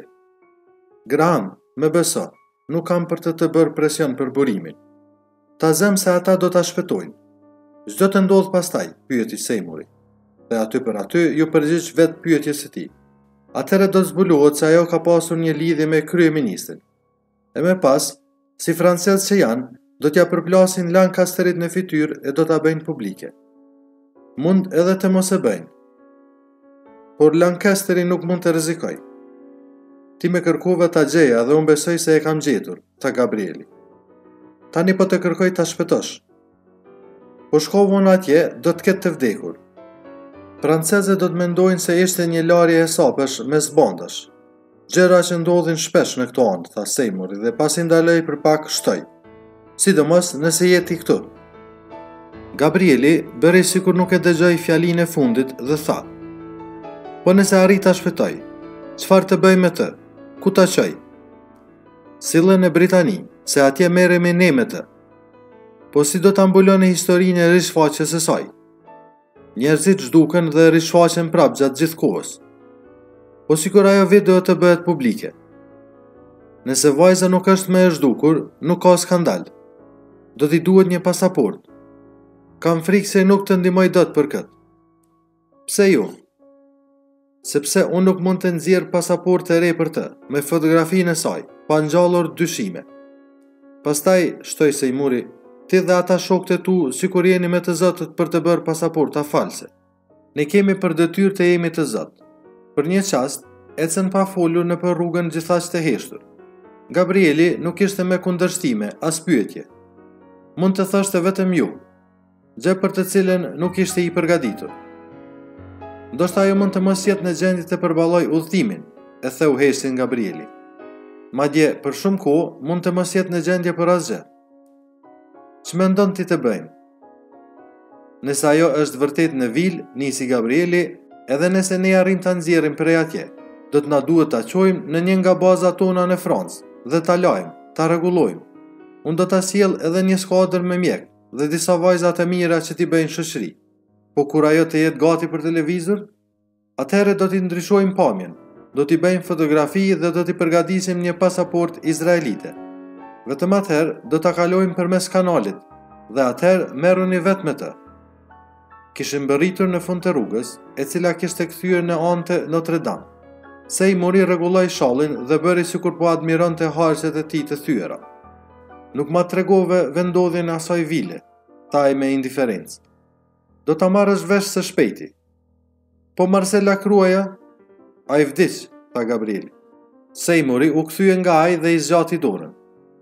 Graham, më beso, nuk kam për të bërë presion për burimin. Ta zem se ata do ta shpëtojnë. Çdo të ndodh pastaj, pyeti Seymouri. Dhe aty për aty ju përgjigj vetë pyetjes së tij. Atëherë do zbulohet se ajo ka pasur një lidhje me kryeministrin. E më pas, si francezë që janë, do t'ja përplasin Lancasterit në fytyrë e do t'a bëjnë publike. Mund edhe të mos e bëjnë. Por Lancasteri nuk mund të rrezikoj. Ti me kërkove ta gjeja dhe unë besoj se e kam gjetur, tha Gabrieli. Tani po të kërkoj ta shpëtosh. Po shkovon atje, do të ketë të vdekur. Francezët do të mendojnë se ishte një larje e sapësh mes bandash. Gjëra që ndodhin shpesh në këto anë, tha Seymouri dhe pasi ndaloi për pak shtoi. Sidomos nëse jeti këtu. Gabrieli bëri sikur nuk e dëgjoi fjalinë e fundit dhe tha: Po nëse arrit ta shpëtoj, çfarë të bëj me të? Ku ta çoj? Sille në Britani, se atje merremi ne me të. Po si do ta mbuloni historinë e rishfaqjes së saj? Njerëzit zhduken dhe rishfaqen prap gjatë gjithë kohës. Po sikur ajo video të bëhet publike. Nëse vajza nuk është më e zhdukur, nuk ka skandal. Do t'i duhet një pasaport. Kam frikë se nuk të ndihmoj dot për këtë. Pse jo? Sepse unë nuk mund të nxjerr pasaport të re për të, me fotografinë e saj, pa ngjallur dyshime. Pastaj, shtoi Seymouri, ti dhe ata shokët e tu sikur jeni me të zotët për të bërë pasaporta false. Ne kemi për detyrë të jemi të zotë. Për një çast, ecën pa folur në për rrugën gjithashtë të heshtur. Gabrieli nuk ishte me kundërshtime, as pyetje. Mund të thoshte vetëm ju, gjë për të cilën nuk ishte i përgatitur. Ndoshta ajo mund të mos jetë në gjendje të përballojë udhëtimin, e theu heshtin Gabrieli. Madje për shumë kohë mund të mos jetë në gjendje për asgjë. Ç'mendon ti të bëjmë? Nëse ajo është vërtet në Vil, nisi Gabrieli, edhe nëse ne arrim ta nxjerrim prej atje, do të na duhet ta çojmë në një nga bazat tona në Francë dhe ta lajmë, ta rregullojmë. Unë do ta sjell edhe një skuadër me mjek dhe disa vajza të mira që t'i bëjnë shoqëri. Po kur ajo të jetë gati për televizor, atëherë do t'i ndryshojmë pamjen, do t'i bëjmë fotografi dhe do t'i përgatisim një pasaport izraelite. Vetëm atëherë do ta kalojmë përmes kanalit dhe atëherë merruni vetë me të. Kishim bërritur në fund të rrugës, e cila kishte kthyer në anë të Notre Dame. Seymouri rregulloi shallin dhe bëri sikur po admironte harqet e tij të thyera. Nuk ma tregove vendodhjen e asaj vile, tha ai me indiferencë. Do ta marrësh vesh së shpejti. Po Marcel Lacruaja? Ai vdiq, tha Gabrieli. Seymouri u kthye nga ai dhe i zgjati dorën.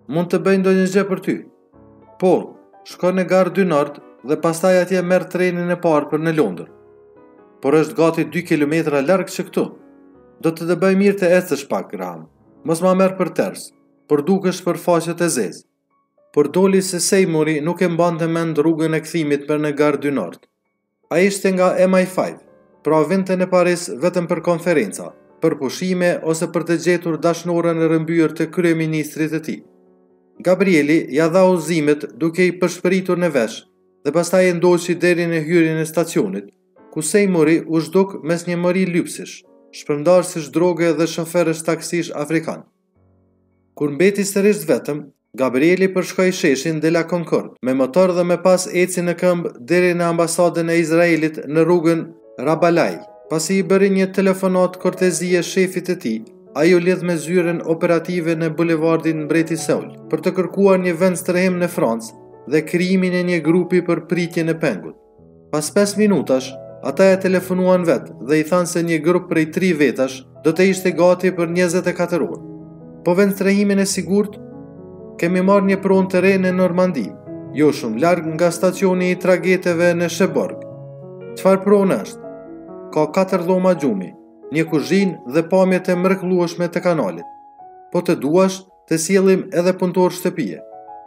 mund të bëj ndonjë gjë për ty. Por, shko në Gare du Nord dhe pastaj atje merr trenin e parë për në Londër. Por është gati 2 kilometra larg që këtu. Do të bëj mirë të ecësh pak, Graham. Mos ma merr për ters, por dukesh për faqet e zezë. Por doli se Seymouri nuk e mbante mend rrugën e kthimit për në Gare du Nord. Ai ishte nga MI5, pra vinte në Paris vetëm për konferenca, për pushime ose për të gjetur dashnorën e rrëmbyer të kryeministrit të tij. Gabrieli ja dha udhëzimet duke i përshpëritur në vesh dhe pastaj e ndoqi deri në hyrjen e stacionit, ku Seymouri u zhduk mes një mori lypsish, shpërndarësish droge dhe shoferësh taksish afrikan. Kur mbeti sërish vetëm, Gabrieli përshkoi sheshin de la Concorde me motor dhe me pas eci në këmbë deri në ambasadën e Izraelit në rrugën Rabalai. Pasi i bëri një telefonat kortezie shefit të tij, ai u lidh me zyrën operative në bulevardin Mbreti Seul për të kërkuar një vend strehim në Francë dhe krijimin e një grupi për pritjen e pengut. Pas 5 minutash, ata e telefonuan vetë dhe i thanë se një grup prej 3 vetash do të ishte gati për 24 orë. Po vend strehimin e sigurt, kemi marrë një pronë të re në Normandi, jo shumë larg nga stacioni i tragjeteve në Cherbourg. Çfarë pronë është? Ka 4 dhoma gjumi, një kuzhinë dhe pamjet e mrekullueshme të kanalit. Po të duash, të sjellim edhe punëtor shtëpie.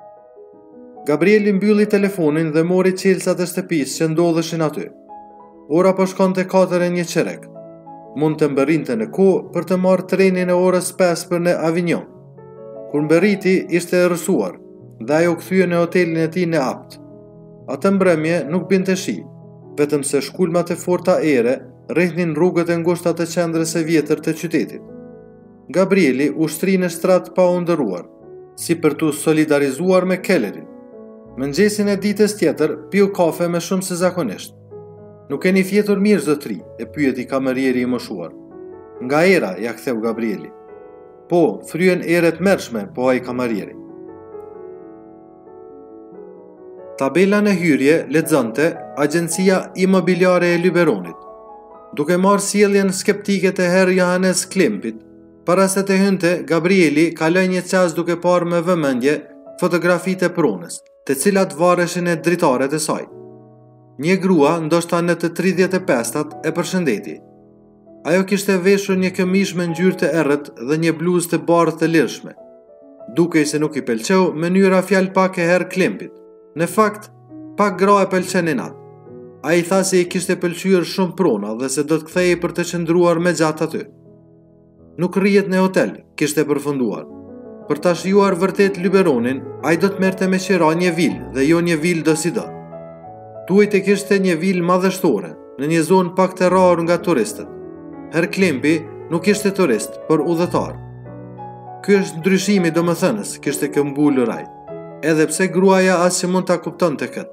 Gabrieli mbylli telefonin dhe mori çelësat e shtëpisë që ndodheshin aty. Ora po shkonte 4:01. Mund të mbërrinte në kohë për të marrë trenin e orës 5 për në Avignon. Kur mbërriti, ishte errësuar dhe ajo kthye në hotelin e tij në Apt. Atë mbrëmje nuk binte shi, vetëm se shkulmat e forta ere rrihnin rrugët e ngushta të qendrës së vjetër të qytetit. Gabrieli u shtri në shtrat pa u ndërruar, si për t'u solidarizuar me Kellerin. Mëngjesin e ditës tjetër piu kafe më shumë se zakonisht. Nuk keni fjetur mirë, zotri, e pyeti kamerieri i moshuar. Nga era, ja ktheu Gabrieli. Po, fryen eret mërshme, po ai kamerieri. Tabela në hyrje lexonte Agjencia Imobiliare e Luberonit. Duke marrë sjelljen skeptike të herr Johannes Klempit, para se të hynte, Gabrieli kaloi një çast duke parë me vëmendje fotografitë e pronës, të cilat vareshin e dritaret e saj. Një grua, ndoshta në të 35-tat, e përshëndeti. Ajo kishte veshur një këmish me ngjyrë të errët dhe një bluzë të bardhë të lirshme. Dukej se nuk i pëlqeu mënyra fjalë pak e herr Klempit. Në fakt, pak gra e pëlqenin atë. Ai tha se i kishte pëlqyer shumë prona dhe se do të kthehej për të qëndruar me gjatë aty. Nuk rrihet në hotel, kishte përfunduar. Për ta shijuar vërtet Luberonin, ai do të merrte me qira një vilë dhe jo një vilë do si do. Duhet të kishte një vilë madhështore, në një zonë pak të rarë nga turistët. Herr Klempi nuk ishte turist, por udhëtar. Ky është ndryshimi domethënës, kishte këmbulur ai, edhe pse gruaja as që mund ta kuptonte këtë.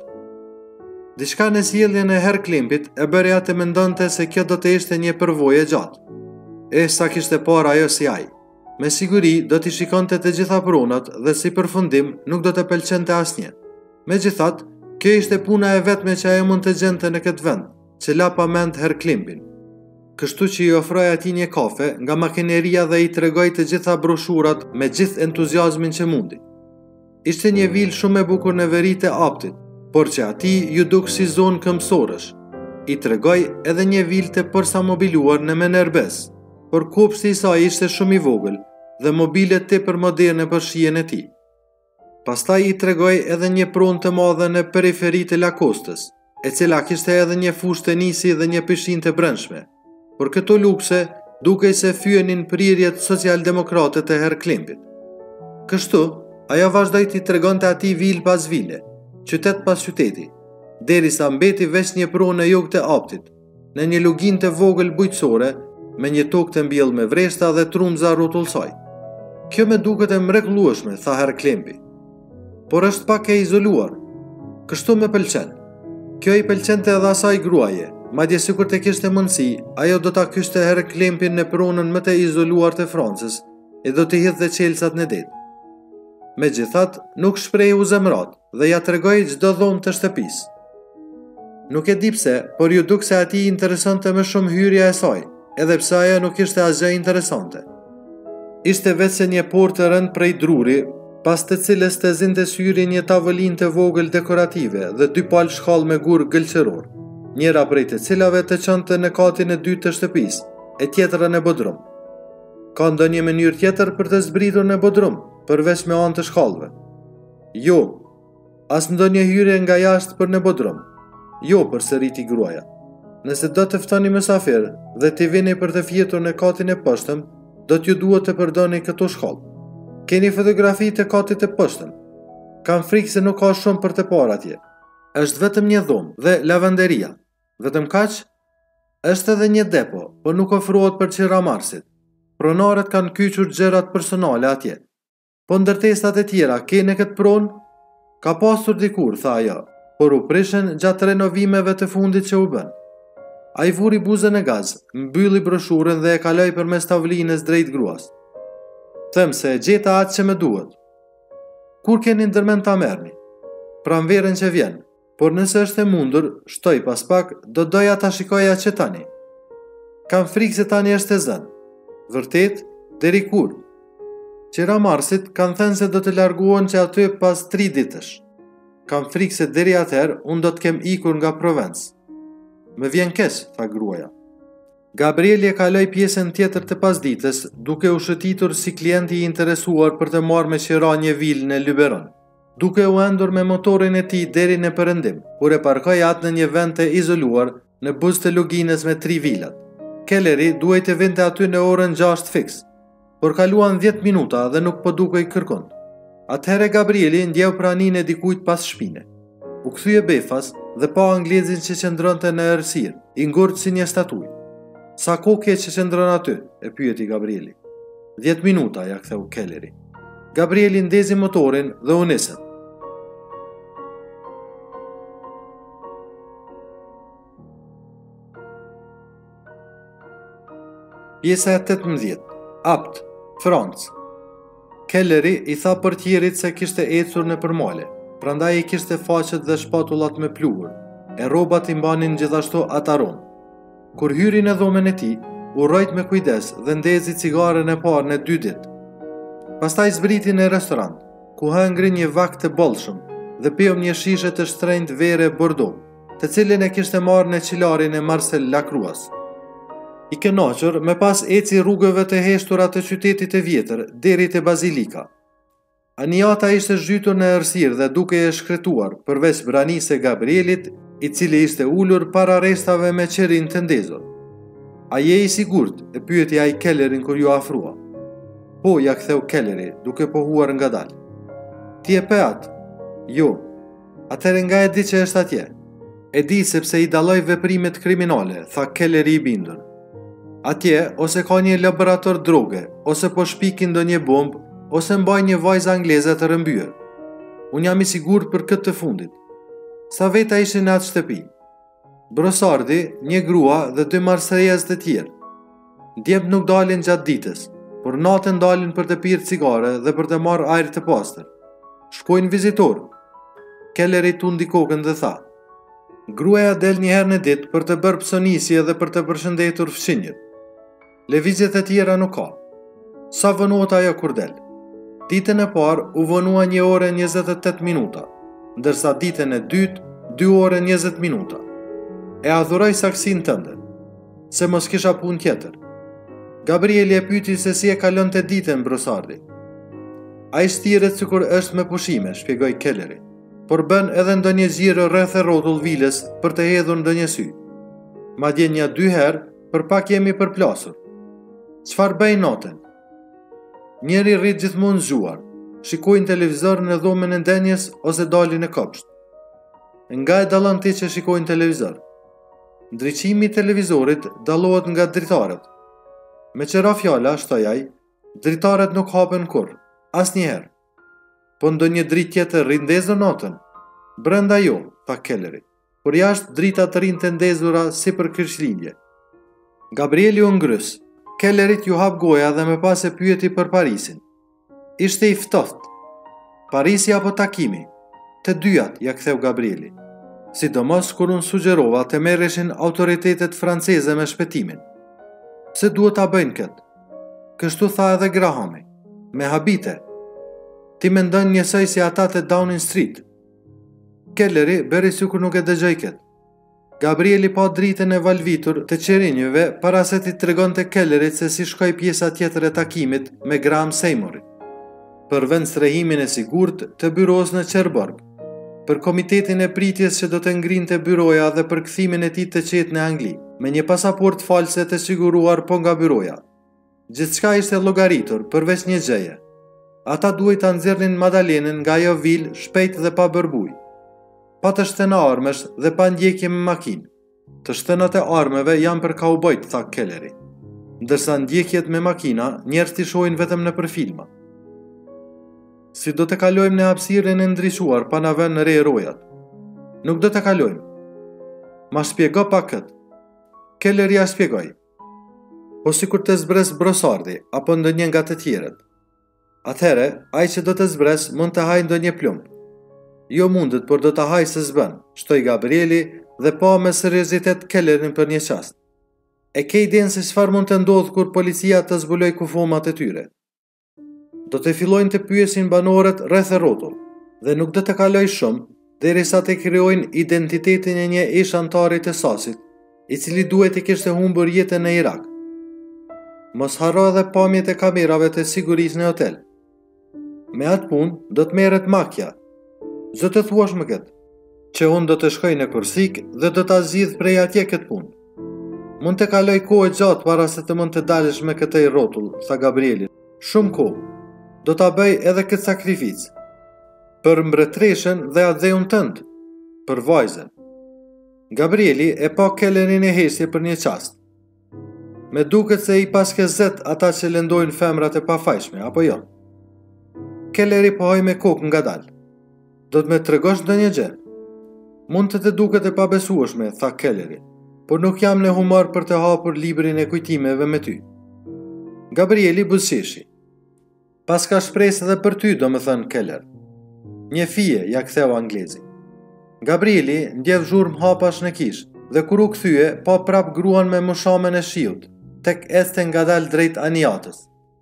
Diçka në sjelljen e Herr Klempit e bëri atë të mendonte se kjo do të ishte një përvojë gjatë. Sa kishte parë ajo si ai. Me siguri do t'i shikonte të gjitha pronat dhe si përfundim nuk do të pëlqente asnjë. Megjithatë, kjo ishte puna e vetme që ajo mund të gjente në këtë vend, që la pa mend Herr Klempin. Kështu që i ofroi atij një kafe nga makineria dhe i tregoi të gjitha broshurat me gjithë entuziazmin që mundi. Ishte një vilë shumë e bukur në veri të Aptit, por që atij ju duk si zonë këmbësorësh. I tregoi edhe një vilë të përsa mobiluar në Menerbes, por kopshti i saj ishte shumë i vogël dhe mobilet tepër moderne për shijen e tij. Pastaj i tregoi edhe një pronë të madhe në periferi të Lakostës, e cila kishte edhe një fushë tenisi dhe një pishinë të brendshme. Por këto lukse dukej se fyenin prirjet socialdemokrate të Herr Klempit. Kështu, ajo vazhdoi t'i tregonte atij vilë pas vile, qytet pas qyteti, derisa mbeti veç një pronë në jug të Aptit, në një luginë të vogël bujqësore, me një tokë të mbjellë me vreshta dhe trumza rrotullsoj. Kjo më duket e mrekullueshme, tha Herr Klempi. Por është pak e izoluar. Kështu më pëlqen. Kjo i pëlqente edhe asaj gruaje, madje sikur të kishte mundësi, ajo do ta kyçte Herr Klempin në pronën më të izoluar të Francës e do t'i hidhte çelësat në det. Megjithatë, nuk shprehu zemrat dhe ja tregoi çdo dhomë të shtëpisë. Nuk e di pse, por ju duk se atij interesonte më shumë hyrja e saj, edhe pse ajo nuk ishte asgjë interesante. Ishte vetëm një portë e rënd prej druri, pas të cilës të zinte syri një tavolinë të vogël dekorative dhe 2 palë shkallë me gur gëlqëror, njëra prej të cilave të qënte në katin e dytë të shtëpisë, e tjetra në bodrum. Ka ndonjë mënyrë tjetër për të zbritur në bodrum, përveç me anë të shkallëve? Jo, as ndonjë hyrje nga jashtë për në bodrum. Jo, përsëriti gruaja. Nëse do të ftoni mysafir dhe t'i vini për të fjetur në katin e poshtëm, do t'ju duhet të përdoni këto shkallë. Keni fotografi të katit e poshtëm? Kam frikë se nuk ka shumë për të parë atje. Është vetëm një dhomë dhe lavanderia. Vetëm kaq? Është edhe një depo, por nuk ofrohet për qiramarrësit. Pronarët kanë kyçur gjërat personale atje. Po ndërtesat e tjera, keni këtë pronë? Ka pasur dikur, tha ajo, por u prishën gjatë renovimeve të fundit që u bën. Ai vuri buzën e gaz, mbylli broshurën dhe e kaloi përmes tavolinës drejt gruas. Them se e gjeta atë që më duhet. Kur keni ndërmend ta merrni? Pranverën që vjen, por nëse është e mundur, shtoj pas pak, do doja ta shikoja që tani. Kam frikë se tani është e zënë. Vërtet, deri kur? Qiramarrësit kanë thënë se do të largohen që aty pas 3 ditësh. Kam frikë se deri atëherë unë do të kem ikur nga Provencë. Më vjen keq, tha gruaja. Gabrieli e kaloi pjesën tjetër të pasditës, duke u shëtitur si klienti i interesuar për të marrë me qira një vilë në Luberon, duke u endur me motorin e tij deri në perëndim, kur e parkoi atë në një vend të izoluar në buzë të luginës me 3 vilat. Kelleri duhej të vinte aty në orën 6 fiks, por kaluan 10 minuta dhe nuk po dukej kërkon. Atëherë Gabrieli ndjeu praninë e dikujt pas shpine. U kthye befas dhe pa anglezin që qëndronte në errësirë, i ngurtë si një statuj. Sa kohë ke që qëndron aty? E pyeti Gabrieli. 10 minuta, ja ktheu Kelleri. Gabrieli ndezi motorin dhe u nisën. Pjesa 18. Apt, Francë. Kelleri i tha portierit se kishte ecur në përmale, prandaj i kishte faqet dhe shpatullat me pluhur, e rrobat i mbanin gjithashtu ataron. Kur hyri në dhomën e tij, u rrojt me kujdes dhe ndezi cigaren e parë në 2 ditë. Pastaj zbriti në restorant, ku hëngri një vakt të bollshëm dhe piom një shishe të shtrenjtë vere Bordeaux, të cilin e kishte marrë në qilarin e Marcel Lacroix. I kënaqur, me pas eci rrugëve të heshtura të qytetit të vjetër deri te bazilika. Aniata ishte zhytur në errësirë dhe duke e shkretuar, përveç branisë e Gabrielit, i cili ishte ulur para restave me qerin të ndezur. A je i sigurt? E pyeti ai Kellerin kur ju afrua. Po, ja ktheu Kelleri, duke pohuar ngadalë. Ti e pe atë? Jo. Atëherë nga e di që është atje? E di sepse i dalloj veprimet kriminale, tha Kelleri i bindur. Atje, ose ka një laborator droge, ose po shpikin ndonjë bombë, ose mbaj një vajzë angleze të rëmbyer. Unë jam i sigurt për këtë të fundit. Sa veta ishin në atë shtëpi? Brosardi, një grua dhe 2 marsejez të tjerë. Djemt nuk dalin gjatë ditës, por natën dalin për të pirë cigare dhe për të marrë ajër të pastër. Shkojnë vizitor. Kelleri tundi kokën dhe tha: Gruaja del një herë në ditë për të bërë psonisje dhe për të përshëndetur fëmijët. Lëvizjet e tjera nuk ka. Sa vënohet ajo kur del? Ditën e parë u vënua 1 orë e 28 minuta, ndërsa ditën e dytë 2 orë e 20 minuta. E adhuroj saksin tënde, se mos kisha punë tjetër. Gabrieli e pyeti se si e kalon të ditën Brosardi. Ai shtiret sikur është me pushime, shpjegoi Kelleri, por bën edhe ndonjë xhiro rreth e rrotull vilës për të hedhur ndonjë sy. Madje 1-2 herë, për pak jemi përplasur. Çfarë bëj natën? Njeri rrit gjithmonë zgjuar, shikojnë televizor në dhomën e ndenjes ose dalin në kopsht. Nga e dallon ti që shikojnë televizor? Ndriçimi i televizorit dallohet nga dritarët. Me qëra fjala, shtoj ai, dritarët nuk hapen kurrë, asnjëherë. Po ndonjë dritë tjetër rrit ndezur natën? Brenda jo, tha Kelleri, por jashtë drita të rinë të ndezura si për kryqëlindje. Gabrieli u ngrys. Kellerit ju hap goja dhe me pas e pyeti për Parisin. Ishte i ftoftë. Parisi apo takimi? Të dyjat, ja ktheu Gabrieli. Sidomos kur unë sugjerova të merreshin autoritetet franceze me shpëtimin. Pse duhet ta bëjnë këtë? Kështu tha edhe Grahami. Me habite. Ti mendon njësoj si ata të Downing Street. Kelleri bëri sikur nuk e dëgjoi këtë. Gabrieli pa dritën e valvitur të qerinjëve para se t'i tregonte Kellerit se si shkoi pjesa tjetër e takimit me Graham Seymour, për vend strehimin e sigurt të byros në Cherbourg, për komitetin e pritjes që do të ngrinte byroja dhe për kthimin e tij të qetë në Angli, me një pasaport false të siguruar po nga byroja. Gjithçka ishte llogaritur përveç një gjëje. Ata duhet ta nxjerrnin Madalenën nga ajo vil shpejt dhe pa bërbuj, pa të shtëna armesh dhe pa ndjekje me makinë. Të shtënat e armeve janë për kaubojt, tha Kelleri, ndërsa ndjekjet me makina njerëzit i shohin vetëm nëpër filma. Si do të kalojmë në hapësirën e ndryshuar pa na vënë në re rojat? Nuk do të kalojmë. Ma shpjego pak këtë. Kelleri ja shpjegoi. Po sikur të zbres brosardi apo ndonjë nga të tjerët. Atëherë, ai që do të zbres mund të hajë ndonjë plumb. Jo mundet, por do të hajë se s'bën, shtoi Gabrieli dhe pa me seriozitet Kellerin për një qast. E ke idenë se çfarë mund të ndodhë kur policia të zbuloj kufomat e tyre? Do të fillojnë të pyesin banorët rreth e rrotull, dhe nuk do të kaloj shumë derisa të krijojnë identitetin e një ish antari të sasit, i cili duhet i kishte humbur jetën në Irak. Mos harro edhe pamjet e kamerave të sigurisë në hotel. Me atë punë do të merret makja. Zë të thuash më këtë, që unë do të shkoj në Korsik dhe do të zgjidh prej atje këtë punë. Mund të kaloj kohë gjatë para se të mund të dalësh me këtë rrotull, tha Gabrieli. Shumë kohë. Do ta bëj edhe këtë sakrificë. Për mbretëreshën dhe atë dheun tënd, për vajzën. Gabrieli e pa Kellerin e hesje për një qast. Me duket se i paske zet ata që lëndojnë femrat e pafajshme, apo jo? Kelleri pohoi me kokë ngadalë. Do të me tregosh ndonjë gjë? Mund të duket e pabesueshme, tha Kelleri, por nuk jam në humor për të hapur librin e kujtimeve me ty. Gabrieli buzëqeshi. Pas ka shpresë edhe për ty, do më thënë Keller. Një fije, ja ktheu anglezi. Gabrieli ndjef zhurmë hapash në kish, dhe kur u kthye, pa prap gruan me mushamen e shiut, tek ecte ngadalë drejt Aniatës.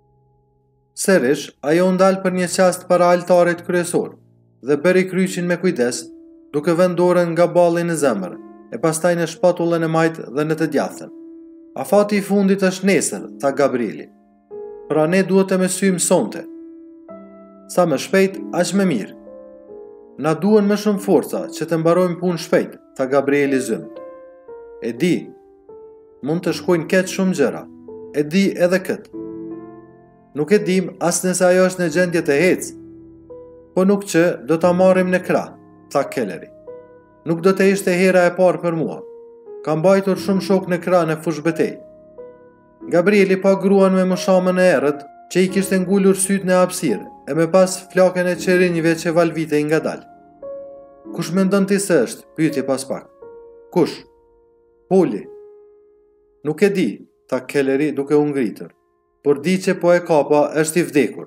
Sërish, ajo ndalë për një qast para altarit kryesor, dhe bëri kryqin me kujdes, duke vënë dorën nga balli në zemër, e pastaj në shpatullën e majtë dhe në të djathën. Afati i fundit është nesër, tha Gabrieli. Pra ne duhet të mësojmë sonte. Sa më shpejt, aq më mirë. Na duhen më shumë forca që të mbarojmë punë shpejt, tha Gabrieli zymt. E di, mund të shkojnë keq shumë gjëra. E di edhe këtë. Nuk e dim as nëse ajo është në gjendje të ecë, po nuk që do ta marrim në krah, tha Kelleri. Nuk do të ishte hera e parë për mua. Kam mbajtur shumë shok në krah në fush betej. Gabrieli pa gruan me mushamën e errët, që i kishte ngulur syt në hapësirë, e me pas flakën e qerinjve që valvitej ngadalë. Kush mendon ti se është? Pyeti pas pak. Kush? Poli. Nuk e di, tha Kelleri duke u ngritur, por di që po e kapa është i vdekur.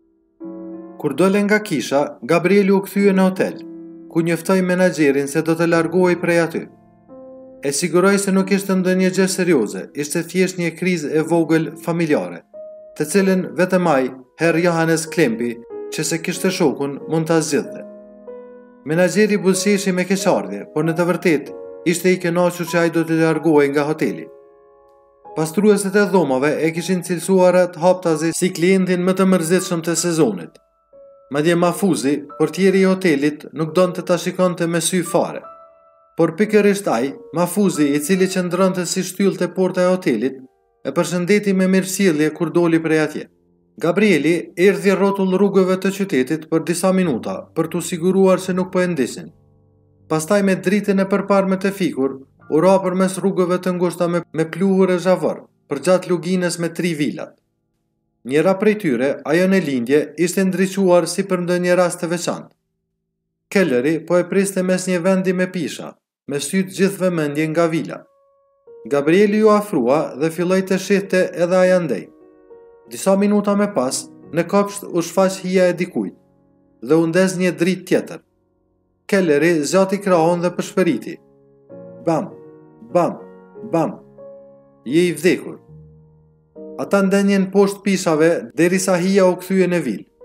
Kur dole nga kisha, Gabrieli u kthye në hotel, ku njoftoi menaxherin se do të largohej prej aty. E siguroi se nuk ishte ndonjë gjë serioze, ishte thjesht një krizë e vogël familjare, të cilën vetëm ai, Herr Johannes Klempi, që se kishte shokun, mund ta zgjidhte. Menaxheri buzëqeshi me keqardhje, por në të vërtetë ishte i kënaqur që ai do të largohej nga hoteli. Pastruesit e dhomave e kishin cilësuar atë haptazi si klientin më të mërzitshëm të sezonit. Madje Mafuzi, portieri i hotelit, nuk donte ta shikonte me sy fare. Por pikërisht ai, Mafuzi, i cili qëndronte si shtyllë te porta e hotelit, e përshëndeti me mirësjellje kur doli prej atje. Gabrieli erdhi rrotull rrugëve të qytetit për disa minuta për t'u siguruar se nuk po e ndiqnin. Pastaj me dritën e përparme të fikur, u ra përmes rrugëve të ngushta me pluhur e zhavor, përgjatë luginës me 3 vilat. Njëra prej tyre, ajo në lindje, ishte ndriçuar si për ndonjë rast të veçantë. Kelleri po e priste mes një vendi me pisha, me sytë gjithë vëmendje nga vila. Gabrieli ju afrua dhe filloi të shihte edhe ai andej. Disa minuta më pas, në kopsht u shfaq hija e dikujt dhe u ndez një dritë tjetër. Kelleri zgjati krahun dhe përshpëriti. Bam, bam, bam. Je i vdekur. Ata ndenjen poshtë pishave derisa hija u kthye në vil.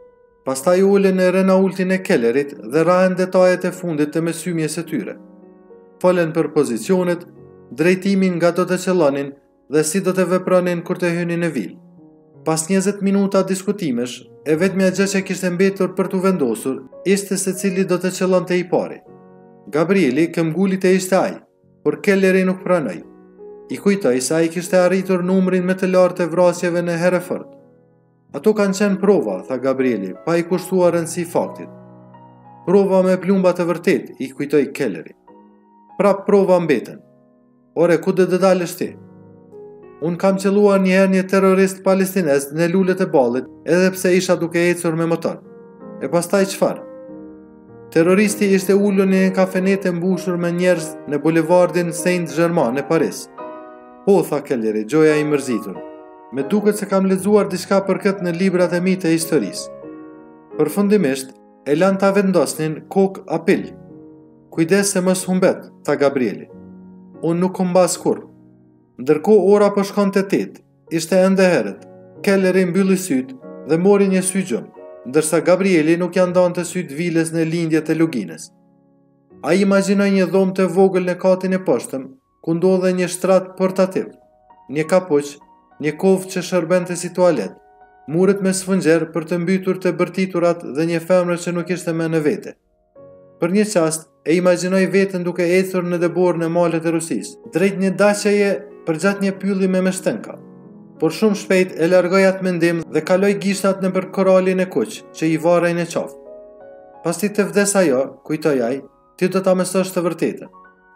Pastaj ulen në Renaultin e Kellerit dhe rahen detajet e fundit të mesymjes së tyre. Folen për pozicionet, drejtimin nga do të qëllonin dhe si do të vepronin kur të hynin në vilë. Pas 20 minuta diskutimesh, e vetmja gjë që kishte mbetur për t'u vendosur ishte se cili do të qëllonte i pari. Gabrieli këmbgulit e ishte ai, por Kelleri nuk pranoi. I kujtoi se ai kishte arritur numrin më të lartë të vrasjeve në Hereford. Ato kanë qenë prova, tha Gabrieli, pa i kushtuar rëndësi faktit. Prova me plumba të vërtet, i kujtoi Kelleri. Prap prova mbeten. Ore, ku do të dalësh ti? Unë kam qelluar njëherë një terrorist palestinez në lulet e ballit, edhe pse isha duke ecur me motor. E pastaj çfarë? Terroristi ishte ulur në një kafenet e mbushur me njerëz në bulevardin Saint-Germain në Paris. Po, tha Kelleri, gjoja i mërzitur. Me duket se kam lexuar diçka për këtë në librat e mi të historisë. Përfundimisht, e lan ta vendosnin kok apil. Kujdes se mos humbet, tha Gabrieli. Unë nuk humbas kurrë. Ndërkohë ora po shkonte 8, ishte ende herët. Kelleri mbylli syt dhe mori një sy gjumë, ndërsa Gabrieli nuk ja ndante syt vilës në lindje të luginës. Ai imagjinoi një dhomë të vogël në katin e poshtëm, ku ndodhe një shtrat portativ, një kapuq, një kovë që shërbente si tualet, muret me sfungjer për të mbytur të bërtiturat dhe një femër që nuk ishte më në vete. Për një qast, e imagjinoi veten duke ecur në dëborën e malet e Rusisë, drejt një daqeje përgjat një pylli me meshtënka. Por shumë shpejt e largoi atë mendim dhe kaloi gishtat nëpër koralin e kuq që i varej në qafë. Pasi të vdes ajo, kujtoi ai, ti do ta mësosh të vërtetën.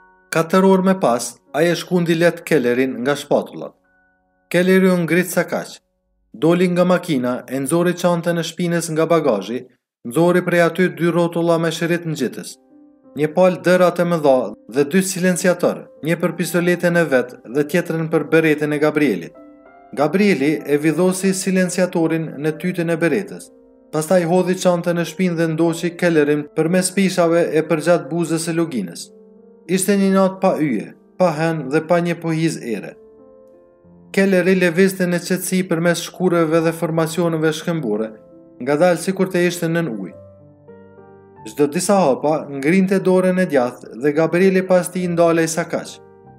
4 orë më pas, ai e shkundi let Kellerin nga shpatullat. Kelleri u ngrit sa kaq. Doli nga makina, e nxori çantën e shpinës nga bagazhi, nxori prej aty 2 rrotulla me shirit ngjitës. Një palë dëra të mëdha dhe 2 silenciator, një për pistoletën e vet dhe tjetrën për beretën e Gabrielit. Gabrieli e vidhosi silenciatorin në tytën e beretës. Pastaj hodhi çantën e shpinë dhe ndoqi Kellerin përmes pishave e përgjat buzës së luginës. Ishte një natë pa yje, pa hen dhe pa një pohiz ere. Kelleri lëvizte në qetësi përmes shkureve dhe formacioneve shkëmbore, ngadalë sikur të ishte nën ujë. Çdo disa hapa ngrinte dorën e djathtë dhe Gabrieli pas tij ndalej sa kaq.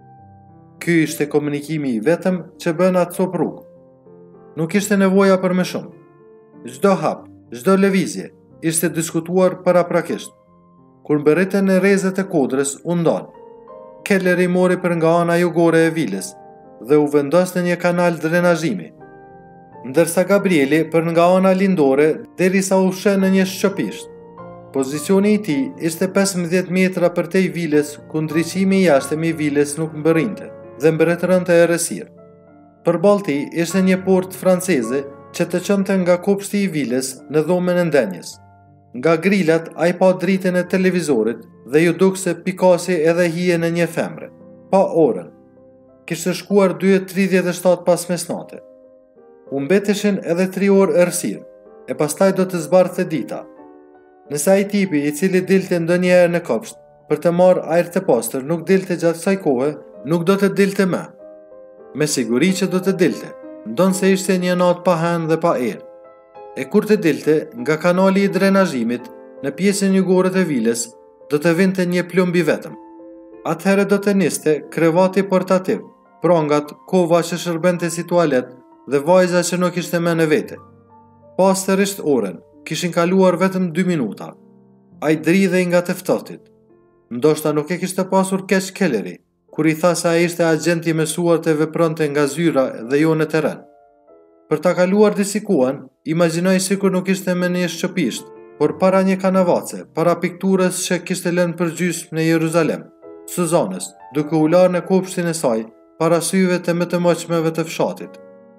Ky ishte komunikimi i vetëm që bën atë cop rrugë. Nuk ishte nevoja për më shumë. Çdo hap, çdo lëvizje ishte diskutuar paraprakisht. Kur mbërritën në rrezet e kodrës, u ndan. Kelleri mori për nga ana jugore e vilës dhe u vendos në një kanal drenazhimi, ndërsa Gabrieli për nga ana lindore derisa u sheh në një shqopisht. Pozicioni i tij ishte 15 metra përtej vilës, ku ndriçimi i jashtëm i vilës nuk mbërrinte dhe mbretërante errësirë. Përballë tij ishte një portë franceze që të çonte nga kopshti i vilës në dhomën e ndenjes. Nga grilat ai pa dritën e televizorit dhe ju duk se pikasi edhe hije në një femre. Pa orën. Kishte shkuar 2:37 pas mesnate. U mbeteshin edhe 3 orë errësirë, e pastaj do të zbardhte dita. Nëse ai tipi i cili dilte ndonjëherë në kopsht për të marrë ajër të pastër nuk dilte gjatë kësaj kohe, nuk do të dilte më. Me siguri që do të dilte, ndonëse se ishte një natë pa hen dhe pa erë. E kur të dilte, nga kanali i drenazhimit, në pjesën jugore të vilës, do të vinte një plumbi vetëm. Atëherë do të niste krevati portativ, prangat, kova që shërbente si tualet dhe vajza që nuk ishte më në vete. Pastërisht orën, kishin kaluar vetëm 2 minuta. Ai dridhej nga të ftohtit. Ndoshta nuk e kishte pasur keq Kelleri, kur i tha se ai ishte agent i mësuar të vepronte nga zyra dhe jo në terren. Për ta kaluar disikuan, imagjinoi sikur nuk ishte me një shqopisht, por para një kanavace, para pikturës që kishte lënë përgjysmë në Jeruzalem, Suzanës, duke u larë në kopshtin e saj, para syve të më të moqmeve të fshatit.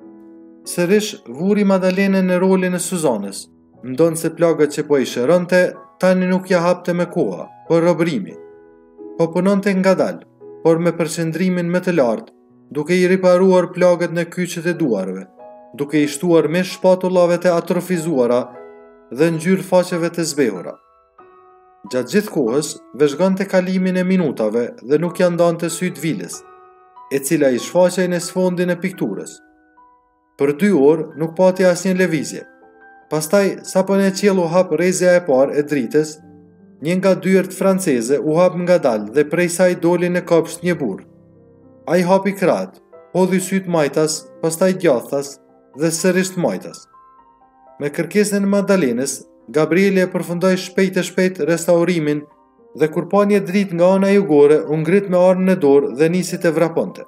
Sërish vuri Madalenën në rolin e Suzanës, ndonë se plagët që po i shëronte, tani nuk ja hapte me koha, por robrimi. Po punonte ngadalë, por me përqendrimin më të lartë, duke i riparuar plagët në kyçet e duarve, duke i shtuar me shpatullave të atrofizuara dhe ngjyrë faqeve të zbehura. Gjatë gjithë kohës, vëzhgonte kalimin e minutave dhe nuk ja ndante syt vilës, e cila i shfaqej në sfondin e pikturës. Për 2 orë nuk pati asnjë lëvizje. Pastaj, sa po ne qelë u hap rrezja e parë e dritës, një nga dyert franceze u hap ngadalë dhe prej saj doli në kopsht një burr. Ai hapi krahët, hodhi syt majtas, pastaj djathtas dhe sërish majtas. Me kërkesën e Magdalenës, Gabrieli e përfundoi shpejt restaurimin dhe kur pa një dritë nga ana jugore, u ngrit me armën në dorë dhe nisi të vraponte.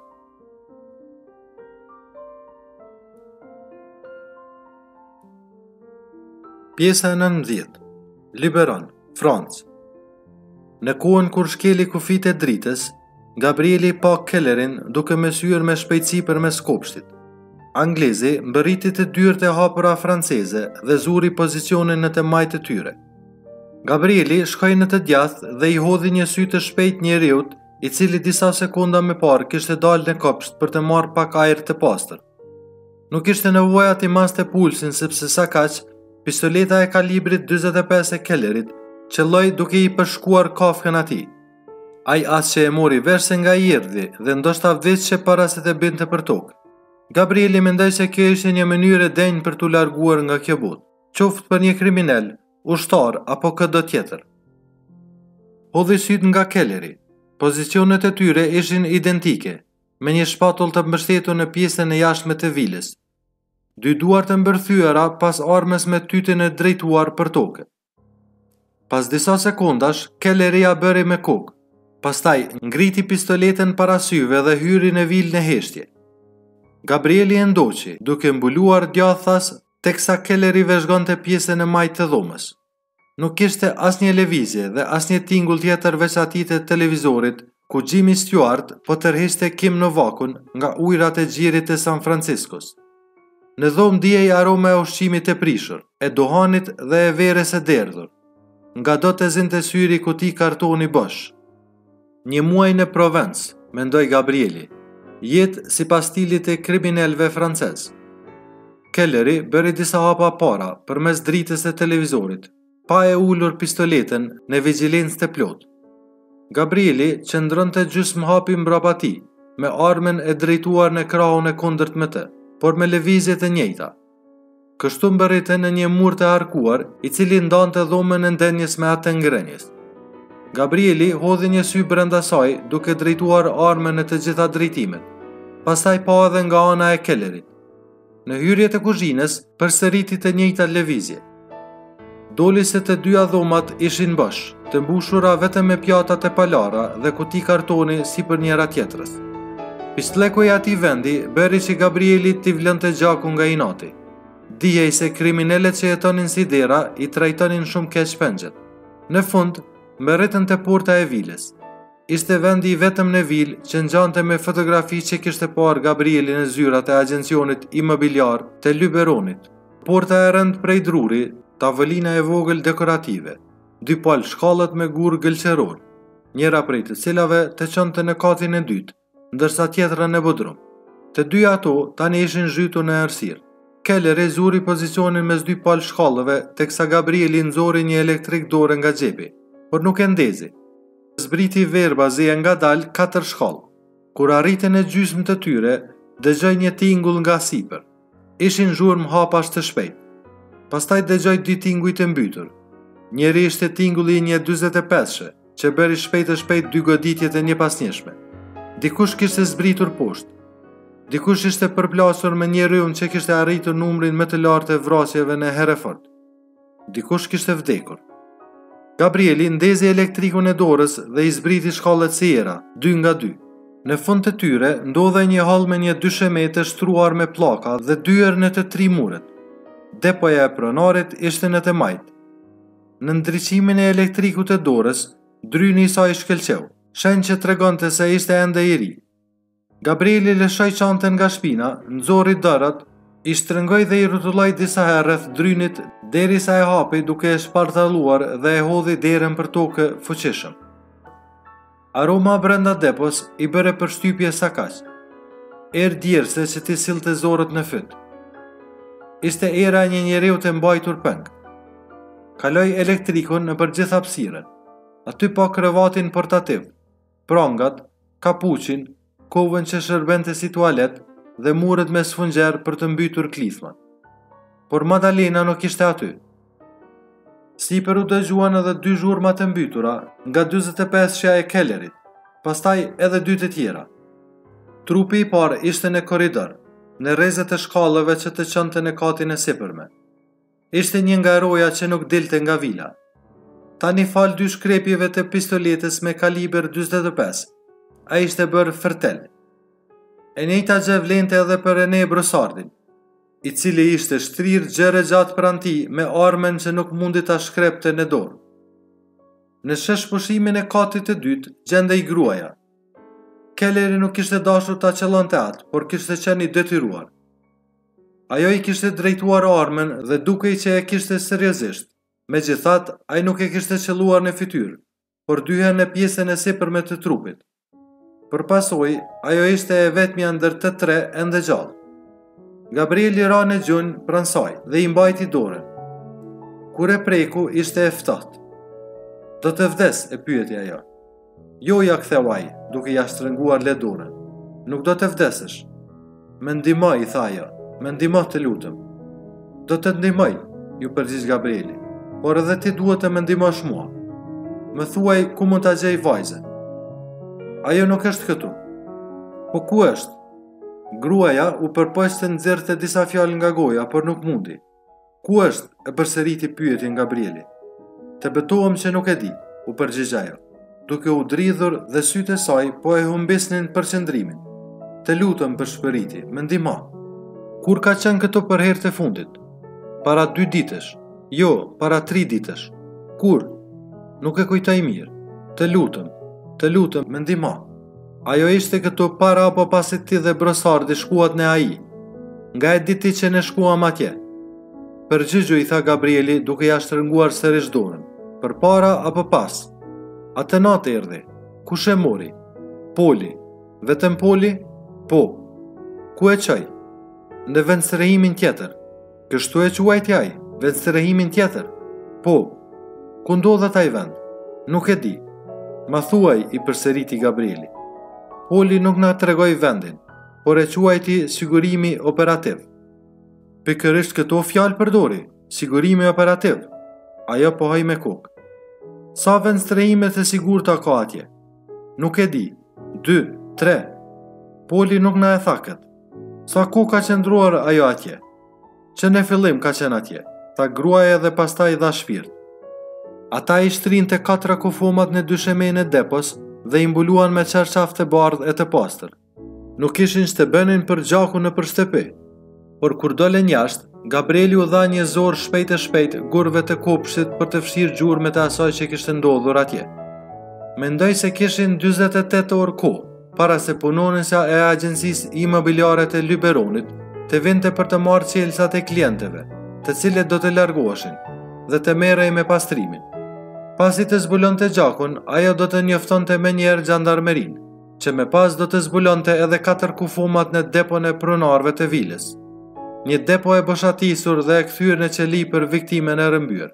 Pjesa e 19. Liberon, Francë. Në kohën kur shkeli kufit e dritës, Gabrieli pa Kellerin duke me syer me shpejtësi përmes kopshtit. Anglezi mbërriti të dyert e hapura franceze dhe zuri pozicionin në të majtë të tyre. Gabrieli shkoi në të djathtë dhe i hodhi një sy të shpejt njeriut, i cili disa sekonda më parë kishte dalë në kopsht për të marrë pak ajër të pastër. Nuk ishte nevoja t'i maste pulsin sepse sa kaq, pistoleta e kalibrit 45 e Kellerit qelloi duke i përshkuar kafkën atij. Ai as që e mori vesh se nga i erdhi dhe ndoshta veç që para se të binte për tokë. Gabrieli mendoi se kjo ishte një mënyrë e denjë për t'u larguar nga kjo botë, qoftë për një kriminal, ushtar apo këdo tjetër. Hodhi syt nga Kelleri. Pozicionet e tyre ishin identike, me një shpatull të mbështetur në pjesën e jashtme të vilës. Dy duar të mbërthyera pas armës me tytin e drejtuar për tokë. Pas disa sekondash, Kelleri ja bëri me kokë. Pastaj ngriti pistoletën para syve dhe hyri në vilë në heshtje. Gabrieli e ndoqi, duke mbuluar djathtas, teksa Kelleri vëzhgonte pjesën e majtë të dhomës. Nuk kishte asnjë lëvizje dhe asnjë tingull tjetër veç atij të televizorit, ku Jimmy Stewart po tërheqte Kim Novakun nga ujërat e gjirit të San Franciscos. Në dhomë dijej aroma e ushqimit të prishur, e duhanit dhe e verës së derdhur. Nga do të zinte syri kuti kartoni bosh. Një muaj në Provencë, mendoi Gabrieli. Jetë si pas stilit e kriminelve francez. Kelleri bëri disa hapa para përmes dritës e televizorit, pa e ullur pistoletën në vigjilencë të plot. Gabrieli qëndronte gjysmë hapi mbrapa tij, me armën e drejtuar në krahun e kundërt me të, por me lëvizje të njëjta. Kështu mbërrite në një mur të harkuar, i cili ndante dhomën e ndenjes me atë ngrënjes. Gabrieli hodhi një sy brenda saj duke drejtuar armën në të gjitha drejtimet. Pastaj pa edhe nga ana e Kellerit. Në hyrjet e kuzhinës përsëriti të njëjta lëvizje. Doli se të dyja dhomat ishin bosh, të mbushura vetëm me pjatat e palara dhe kuti kartoni si për njëra tjetrës. Pistleku i atij vendi bëri që Gabrieli t'i vlonte gjakun nga inati. Dijej se kriminalet që jetonin si dera i trajtonin shumë keq pengjet. Në fund, mbërritën te porta e vilës. Ishte vendi i vetëm në vilë që ngjante me fotografi që kishte parë Gabrieli në zyrat e agjencionit imobiliar të Luberonit. Porta e rënd prej druri, tavolina e vogël dekorative, dy palë shkallët me gur gëlqeror, njëra prej të cilave të çonte në katin e dytë, ndërsa tjetra në bodrum. Të dy ato tani ishin zhytur në errësirë. Kelleri zuri pozicionin mes dy palë shkallëve, teksa Gabrieli nxori një elektrik dore nga xhepi, por nuk e ndezi. Zbriti verbazi e ngadalë 4 shkallë. Kur arritën e gjysmë të tyre, dëgjoj një tingull nga sipër. Ishin zhurmë hapash të shpejt. Pastaj dëgjoj 2 tinguj të mbytur. Njëri ishte tingulli i një 45-she, që bëri shpejt 2 goditje të njëpasnjeshme. Dikush kishte zbritur poshtë. Dikush ishte përplasur me një rrymë që kishte arritur numrin më të lartë të vrasjeve në Hereford. Dikush kishte vdekur. Gabrieli ndezi elektrikun e dorës dhe i zbriti shkallët sejera, 2 nga 2. Në fund të tyre ndodhe një hall me një dyshemete shtruar me pllaka dhe dyer në të 3 muret. Depoja e pronarit ishte në të majtë. Në ndriqimin e elektrikut të dorës, dryni i saj shkëlqeu, shenjë që tregonte se ishte ende i ri. Gabrieli lëshoi çantën nga shpina, nxorri dorët, i shtrëngoi dhe i rrotulloi disa herë rreth drynit derisa e hapi duke e shpartalluar dhe e hodhi derën për tokë fuqishëm. Aroma brenda depos i bëre përshtypje sa kaq. Erë djerse që t'i sillte zorët në fyt. Ishte era e një njeriu të mbajtur peng. Kaloi elektrikun në përgjith hapësirën. Aty pa krevatin portativ, prangat, kapuçin, kovën që shërbente si tualet dhe muret me sfungjer për të mbytur klithmat. por Madalena nuk ishte aty. Sipër u dëgjuan edhe 2 zhurma të mbytura nga 45-shja e Kellerit, pastaj edhe 2 të tjera. Trupi i parë ishte në korridor, në rrezet e shkallëve që të çonte në katin e sipërme. Ishte një nga roja që nuk dilte nga vila. Tani fal 2 shkrepjeve të pistoletës me kaliber 45, a ishte bërë fërtel. E njëjta gjë vlente edhe për Rene Brosardin, i cili ishte shtrirë gjëre gjatë pranë tij me armën që nuk mundi ta shkrepte në dorë. Në sheshpushimin e katit të dytë gjendej gruaja. Kelleri nuk kishte dashur ta qellonte atë, por kishte qenë i detyruar. Ajo i kishte drejtuar armën dhe dukej që e kishte seriozisht. Megjithatë, ai nuk e kishte qelluar në fytyrë, por dyhen në pjesën e sipërme të trupit. Përpasoj, ajo ishte e vetmja ndër të 3 ende gjallë. Gabrieli ra në gjunjë pranë saj dhe i mbajti dorën. Kur e preku, ishte e ftohtë. Do të vdes, e pyeti ajo. Jo, ja ktheu ai, duke ja shtrënguar le dorën. Nuk do të vdesësh. Më ndihmo, i tha ajo. Më ndihmo, të lutem. Do të ndihmoj, ju përgjigj Gabrieli. Por edhe ti duhet të më ndihmosh mua. Më thuaj ku mund ta gjej vajzën. Ajo nuk është këtu. Po ku është? Gruaja u përpoq të nxjerrte disa fjalë nga goja, por nuk mundi. Ku është? E përsëriti pyetjen Gabrieli. Të betohem që nuk e di, u përgjigj ajo, duke u dridhur dhe sytë e saj po e humbisnin përqendrimin. Të lutem, përshpëriti, më ndihmo. Kur ka qenë këtu për herë të fundit? Para 2 ditësh. Jo, para 3 ditësh. Kur? Nuk e kujtoj mirë. Të lutem, më ndihmo. Ajo ishte këtu para apo pasi ti dhe Brosardi shkuat në AI? Nga e diti që ne shkuam atje? Përgjigju, i tha Gabrieli duke ja shtrënguar sërish dorën. Për para apo pas? Atë natë erdhi. Kush e mori? Poli. Vetëm Poli? Po. Ku e qoj? Në vendstrehimin tjetër. Kështu e quajti ai, vendstrehimin tjetër? Po. Ku ndodhet ai vend? Nuk e di. Ma thuaj, i përsëriti Gabrieli. Poli nuk na tregoi vendin, por e quajti sigurimi operativ. Pikërisht këto fjalë përdori, sigurimi operativ. Ajo pohoi me kokë. Sa vendstrehime të sigurta ka atje? Nuk e di. 2, 3. Poli nuk na e tha këtë. Sa kohë ka qëndruar ajo atje? Që në fillim ka qenë atje, tha gruaja dhe pastaj dha shpirt. Ata i shtrinte 4 kufomat në dyshemen e depos dhe i mbuluan me çarçaf të bardhë e të pastër. Nuk ishin shtëbenin për gjaku në për shtëpi, por kur dolen jashtë, Gabrieli u dha një zor shpejt e shpejt gurve të kopshtit për të fshirë gjurmët e asaj që kishte ndodhur atje. Mendoj se kishin 48 orë kohë, para se punonësja e agjencisë imobiliare të Lyberonit të vinte për të marrë çelësat e klientëve, të cilët do të largoheshin, dhe të merrej me pastrimin. Pasi të zbulonte gjakun, ajo do të njoftonte menjëherë xhandarmerin, që me pas do të zbulonte edhe 4 kufomat në depon e pronarëve të vilës. Një depo e boshatisur dhe e kthyer në qeli për viktimen e rrëmbyer.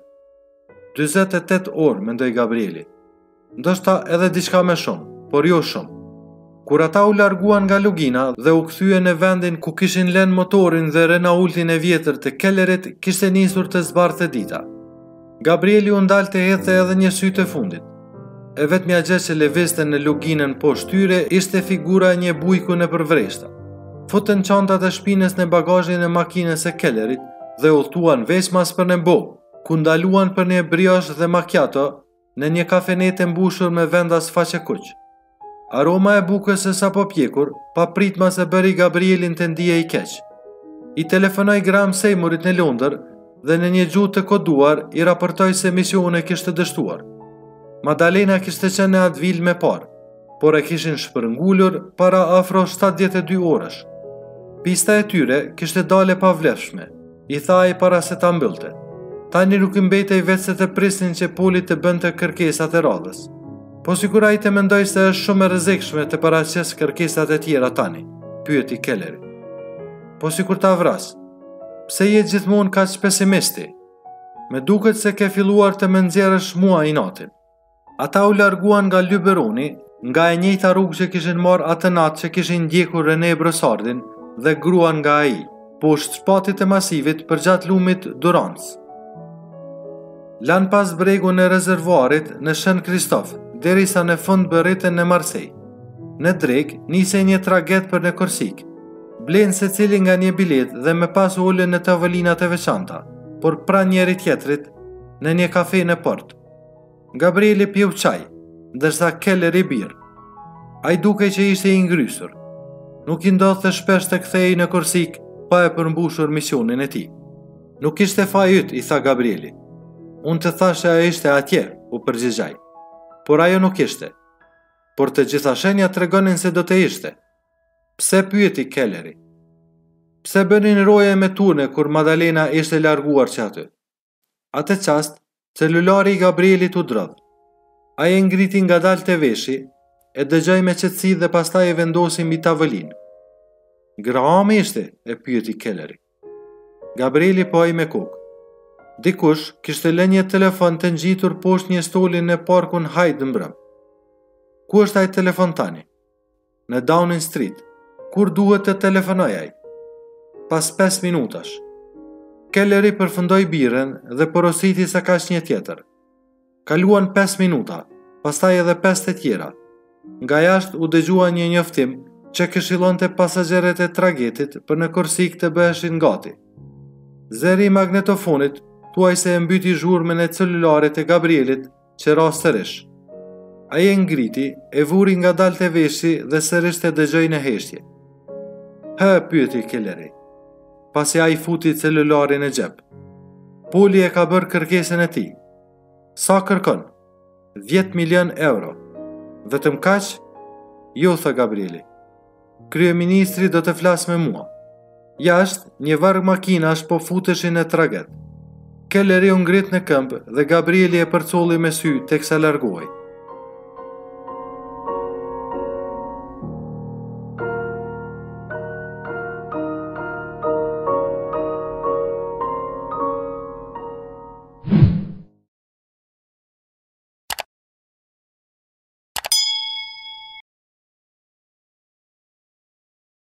48 orë, mendoi Gabrieli. Ndoshta edhe diçka më shumë, por jo shumë. Kur ata u larguan nga Lugina dhe u kthyen në vendin ku kishin lënë motorin dhe Renaultin e vjetër të Kellerit, kishte nisur të zbardhte dita. Gabrieli u ndalte hedhte edhe një sy të fundit. E vetmja gjë që lëvizte në Luginën poshtë tyre ishte figura e një bujku në përvreshta. Futën çantat e shpinës në bagazhin e makinës së Kellerit dhe udhtuan veçmas për në Bo, ku ndaluan për një brioche dhe macchiato në një kafenetë mbushur me vendas faqekuq. Aroma e bukës së sapo pjekur, pa pritmas e bëri Gabrielin të ndije i keq. I telefonoi Graham Seymorit në Londër dhe në një gjuhë të koduar i raportoi se misioni kishte dështuar. Madalena kishte qenë në atë vilë me parë, por e kishin shpërngulur para afro 72 orësh. Pista e tyre kishte dale pa vlefshme, i tha ai para se ta mbyllte. Tani nuk i mbetej vetë se të prisnin që Poli të bënte kërkesat e radhës. Po sikur ai të mendoj se është shumë e rrezikshme të paraqes kërkesat e tjera tani, pyeti Kelleri. Po sikur ta vras. Pse je gjithmonë kaq pesimisti? Me duket se ke filluar të më nxjerrësh mua inatin. Ata u larguan nga Lyberoni, nga e njëjta rrugë që kishin marrë atë natë që kishin ndjekur Rene Brosardin dhe gruan nga ai, poshtë shpatit e masivit përgjatë lumit Durance. Lan pas bregun e rezervuarit në Shën Kristof, derisa në fund bërritën në Marseille. Në drek, nisej një traget për në Korsik. Blenë se cili nga një bilet dhe me pas ullën në tavolinat e veçanta, por pra njeri tjetrit në një kafe në port. Gabrieli pjeu qaj, ndërsa Kelleri birë. Ai duke që ishte i ngrysur. Nuk i ndodhte shpesh të kthehej në Korsik pa e përmbushur misionin e tij. Nuk ishte faji yt, i tha Gabrieli. Unë të thashe ajo ishte atje, u përgjigjaj. Por ajo nuk ishte. Por të gjitha shenja tregonin se do të ishte. Pse pyeti Kelleri? Pse bënin roje me turne kur Madalena ishte larguar që aty? Atë qast, celulari i Gabrielit u drodh. Ai e ngriti ngadalë te veshi, e dëgjoj me qetësi dhe pastaj e vendosi mbi tavolinë. Graham ishte, e pyeti Kelleri. Gabrieli po ai me kokë. Dikush kishte lënë një telefon të ngjitur poshtë një stoli në parkun Hyde mbrëm. Ku është ai telefon tani? Në Downing Street. Kur duhet të telefonoj ai? Pas 5 minutash. Kelleri përfundoi birën dhe porositi se ka një tjetër. Kaluan 5 minuta, pastaj edhe 5 të tjera. Nga jashtë u dëgjua një njoftim që këshillonte pasagerët e tragetit për në Korsik të bëheshin gati. Zeri i magnetofonit tuaj se e mbyti zhurmën e celularit e Gabrielit që ra sërish. Ai e ngriti, e vuri ngadalë te veshi dhe sërish të dëgjoj në heshtje. Pyeti Kelleri, pasi ai futi celularin e xhep. Poli e ka bërë kërkesën e tij. Sa kërkon? 10 milion euro. Vetëm kaq? Jo, tha Gabrieli. Kryeministri do të flasë me mua. Jashtë, një varg makinash po futeshin në traget. Kelleri u ngrit në këmbë dhe Gabrieli e përcolli me sy teksa largohej.